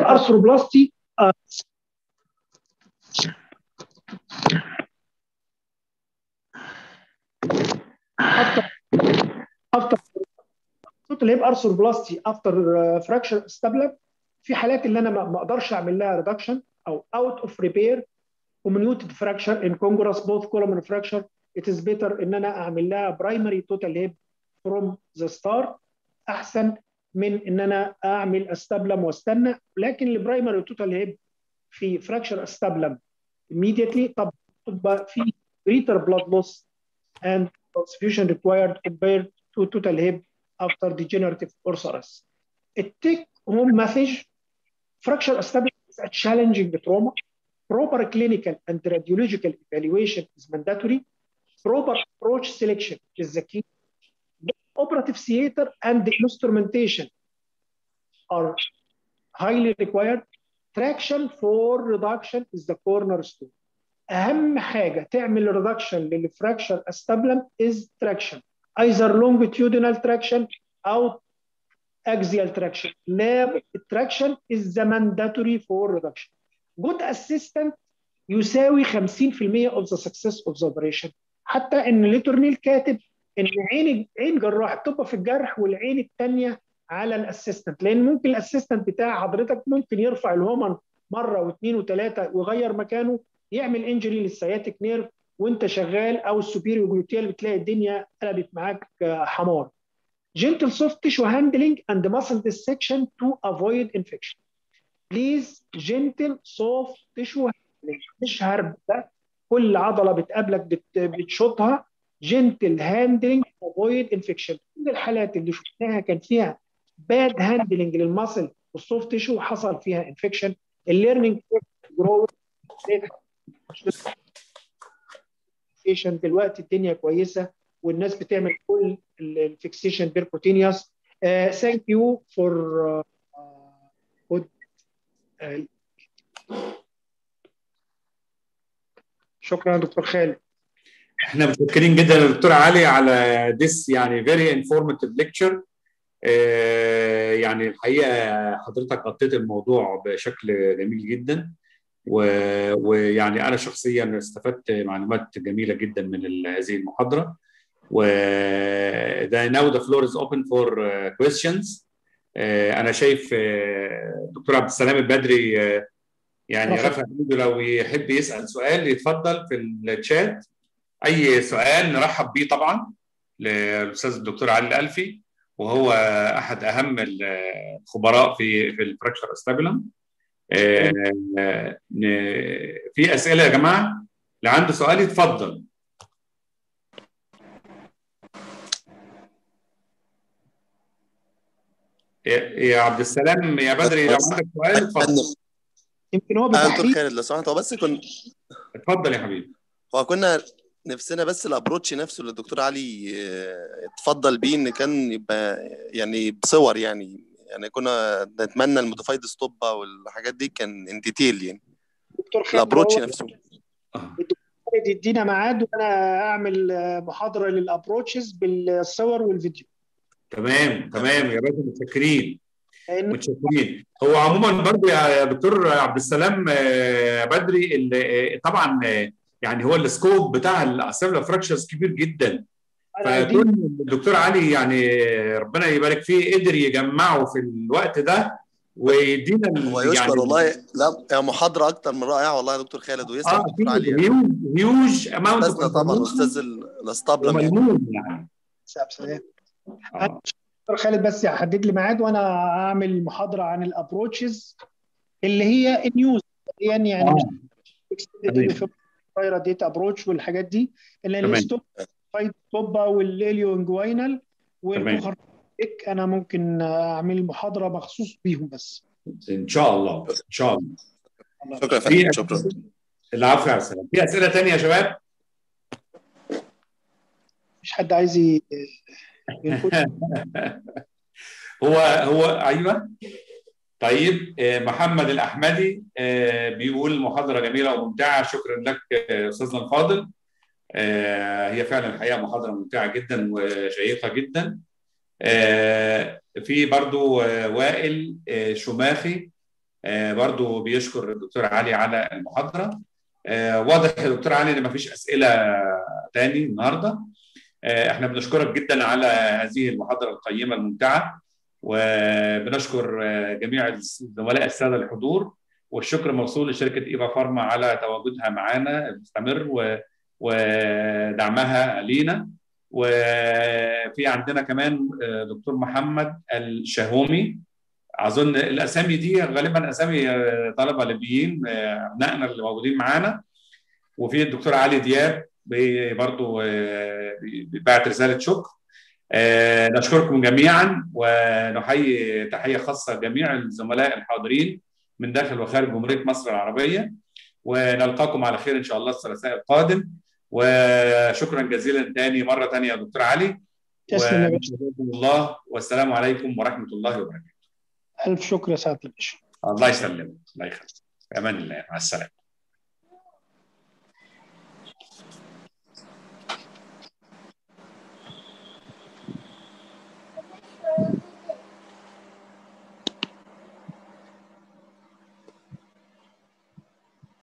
افتر توتال هيب ارثروبلاستي افتر فراكشر استابلم. في حالات اللي انا ما اقدرش اعمل لها ريدكشن او اوت اوف ريبير comminuted fracture in congruous both column fracture, it is better ان انا اعمل لها primary total hip from the start احسن من ان انا اعمل استبلم واستنى. لكن البرايمري توتال هيب في fracture استبلم immediately طب تبقى في greater blood loss and transfusion required compared to total hip after degenerative orthosis. التيك هوم مسج fracture استبلم is a challenging trauma. Proper clinical and radiological evaluation is mandatory. Proper approach selection is the key. Operative theater and instrumentation are highly required. Traction for reduction is the cornerstone. أهم حاجة تعمل reduction للفراكشر استبلم is traction. Either longitudinal traction أو axial traction. Lab traction is the mandatory for reduction. Good assistant يساوي 50% of the success of the operation. حتى ان ليتورنيل كاتب ان عين جراح بتبقى في الجرح والعين الثانيه على الاسيستنت، لان ممكن الاسيستنت بتاع حضرتك ممكن يرفع الهومن مره واثنين وثلاثه ويغير مكانه يعمل انجري للسياتيك نيرف وانت شغال، او السوبيريو جلوتيال بتلاقي الدنيا قلبت معاك حمار. Gentle soft tissue handling and muscle dissection to avoid infection. Please gentle soft tissue handling مش هرب، ده كل عضله بتقابلك بتشوطها. gentle handling avoid infection. كل الحالات اللي شفناها كان فيها bad handling للمسل والسوفت تيشو حصل فيها infection. الليرنينج دلوقتي الدنيا كويسه والناس بتعمل كل الفيكسيشن بيركوتينيوس. ثانك يو فور شكرا دكتور خالد. احنا متشكرين جدا يا دكتور علي على this يعني very informative lecture. يعني الحقيقه حضرتك غطيت الموضوع بشكل جميل جدا، ويعني انا شخصيا استفدت معلومات جميله جدا من هذه المحاضره. وده now the floor is open for questions. انا شايف دكتور عبد السلام البدري يعني رفع ايده، لو يحب يسال سؤال يتفضل في الشات. اي سؤال نرحب بيه طبعا للاستاذ الدكتور علي الألفي، وهو احد اهم الخبراء في الفراكشر استابيلم. في اسئله يا جماعه؟ اللي عنده سؤال يتفضل. يا عبد السلام يا بدري لو عندك سؤال اتفضل. يمكن هو بتحقيق دكتور خالد لو سمحت، هو بس اتفضل يا حبيبي. هو كنا نفسنا بس الابروتش نفسه اللي الدكتور علي اتفضل بيه ان كان يبقى يعني بصور، يعني كنا نتمنى الموديفايد ستوبا والحاجات دي كان ان ديتيل يعني دكتور خالد الابروتش نفسه. الدكتور خالد يدينا ميعاد وانا اعمل محاضره للابروتشز بالصور والفيديو. تمام يا باشا، متشكرين. هو عموما برضه يا دكتور عبد السلام بدري طبعا يعني هو السكوب بتاع الاستابيلم فراكشرز كبير جدا، فكون الدكتور علي يعني ربنا يبارك فيه قدر يجمعه في الوقت ده ويدينا هو يشكر يعني والله. لا يا محاضره اكتر من رائعه والله يا دكتور خالد، ويسلم دكتور علي يعني. هيوج اماونت استاذنا طبعا استاذ الاستابلم يعني. سلام. دكتور خالد بس يحدد لي ميعاد وانا اعمل محاضره عن الابروتشز اللي هي النيوز يعني مش ديتا ابروتش والحاجات دي، اللي الستوب فايت توبا والليليو انجوينال والكوخر. انا ممكن اعمل محاضره مخصوص بيهم بس ان شاء الله. شكرا يا فندم. شكرا. العفو يا سلام. في اسئله ثانيه يا شباب؟ مش حد عايز هو ايوه. طيب محمد الأحمدي بيقول محاضرة جميلة وممتعة، شكرا لك أستاذنا الفاضل. هي فعلا الحقيقة محاضرة ممتعة جدا وشيقة جدا. في برضو وائل شماخي برضو بيشكر الدكتور علي على المحاضرة. واضح يا دكتور علي ان مفيش أسئلة تاني النهاردة. احنا بنشكرك جدا على هذه المحاضرة القيمة الممتعة، وبنشكر جميع الزملاء السادة الحضور، والشكر موصول لشركة إيفا فارما على تواجدها معنا المستمر ودعمها لينا. وفي عندنا كمان دكتور محمد الشهومي، أظن الأسامي دي غالبا أسامي طلبة ليبيين أبنائنا اللي موجودين معانا. وفي الدكتور علي دياب برضو بعت رسالة شكر. نشكركم جميعا ونحيي تحية خاصة جميع الزملاء الحاضرين من داخل وخارج جمهورية مصر العربية، ونلقاكم على خير إن شاء الله الثلاثاء القادم. وشكرا جزيلا تاني مرة تانية يا دكتور علي. تسلم يا باشا. وجزاكم الله، والسلام عليكم ورحمة الله وبركاته. ألف شكر يا سعادة الباشا. الله يسلمك، الله يخليك، في أمان الله، مع السلامة.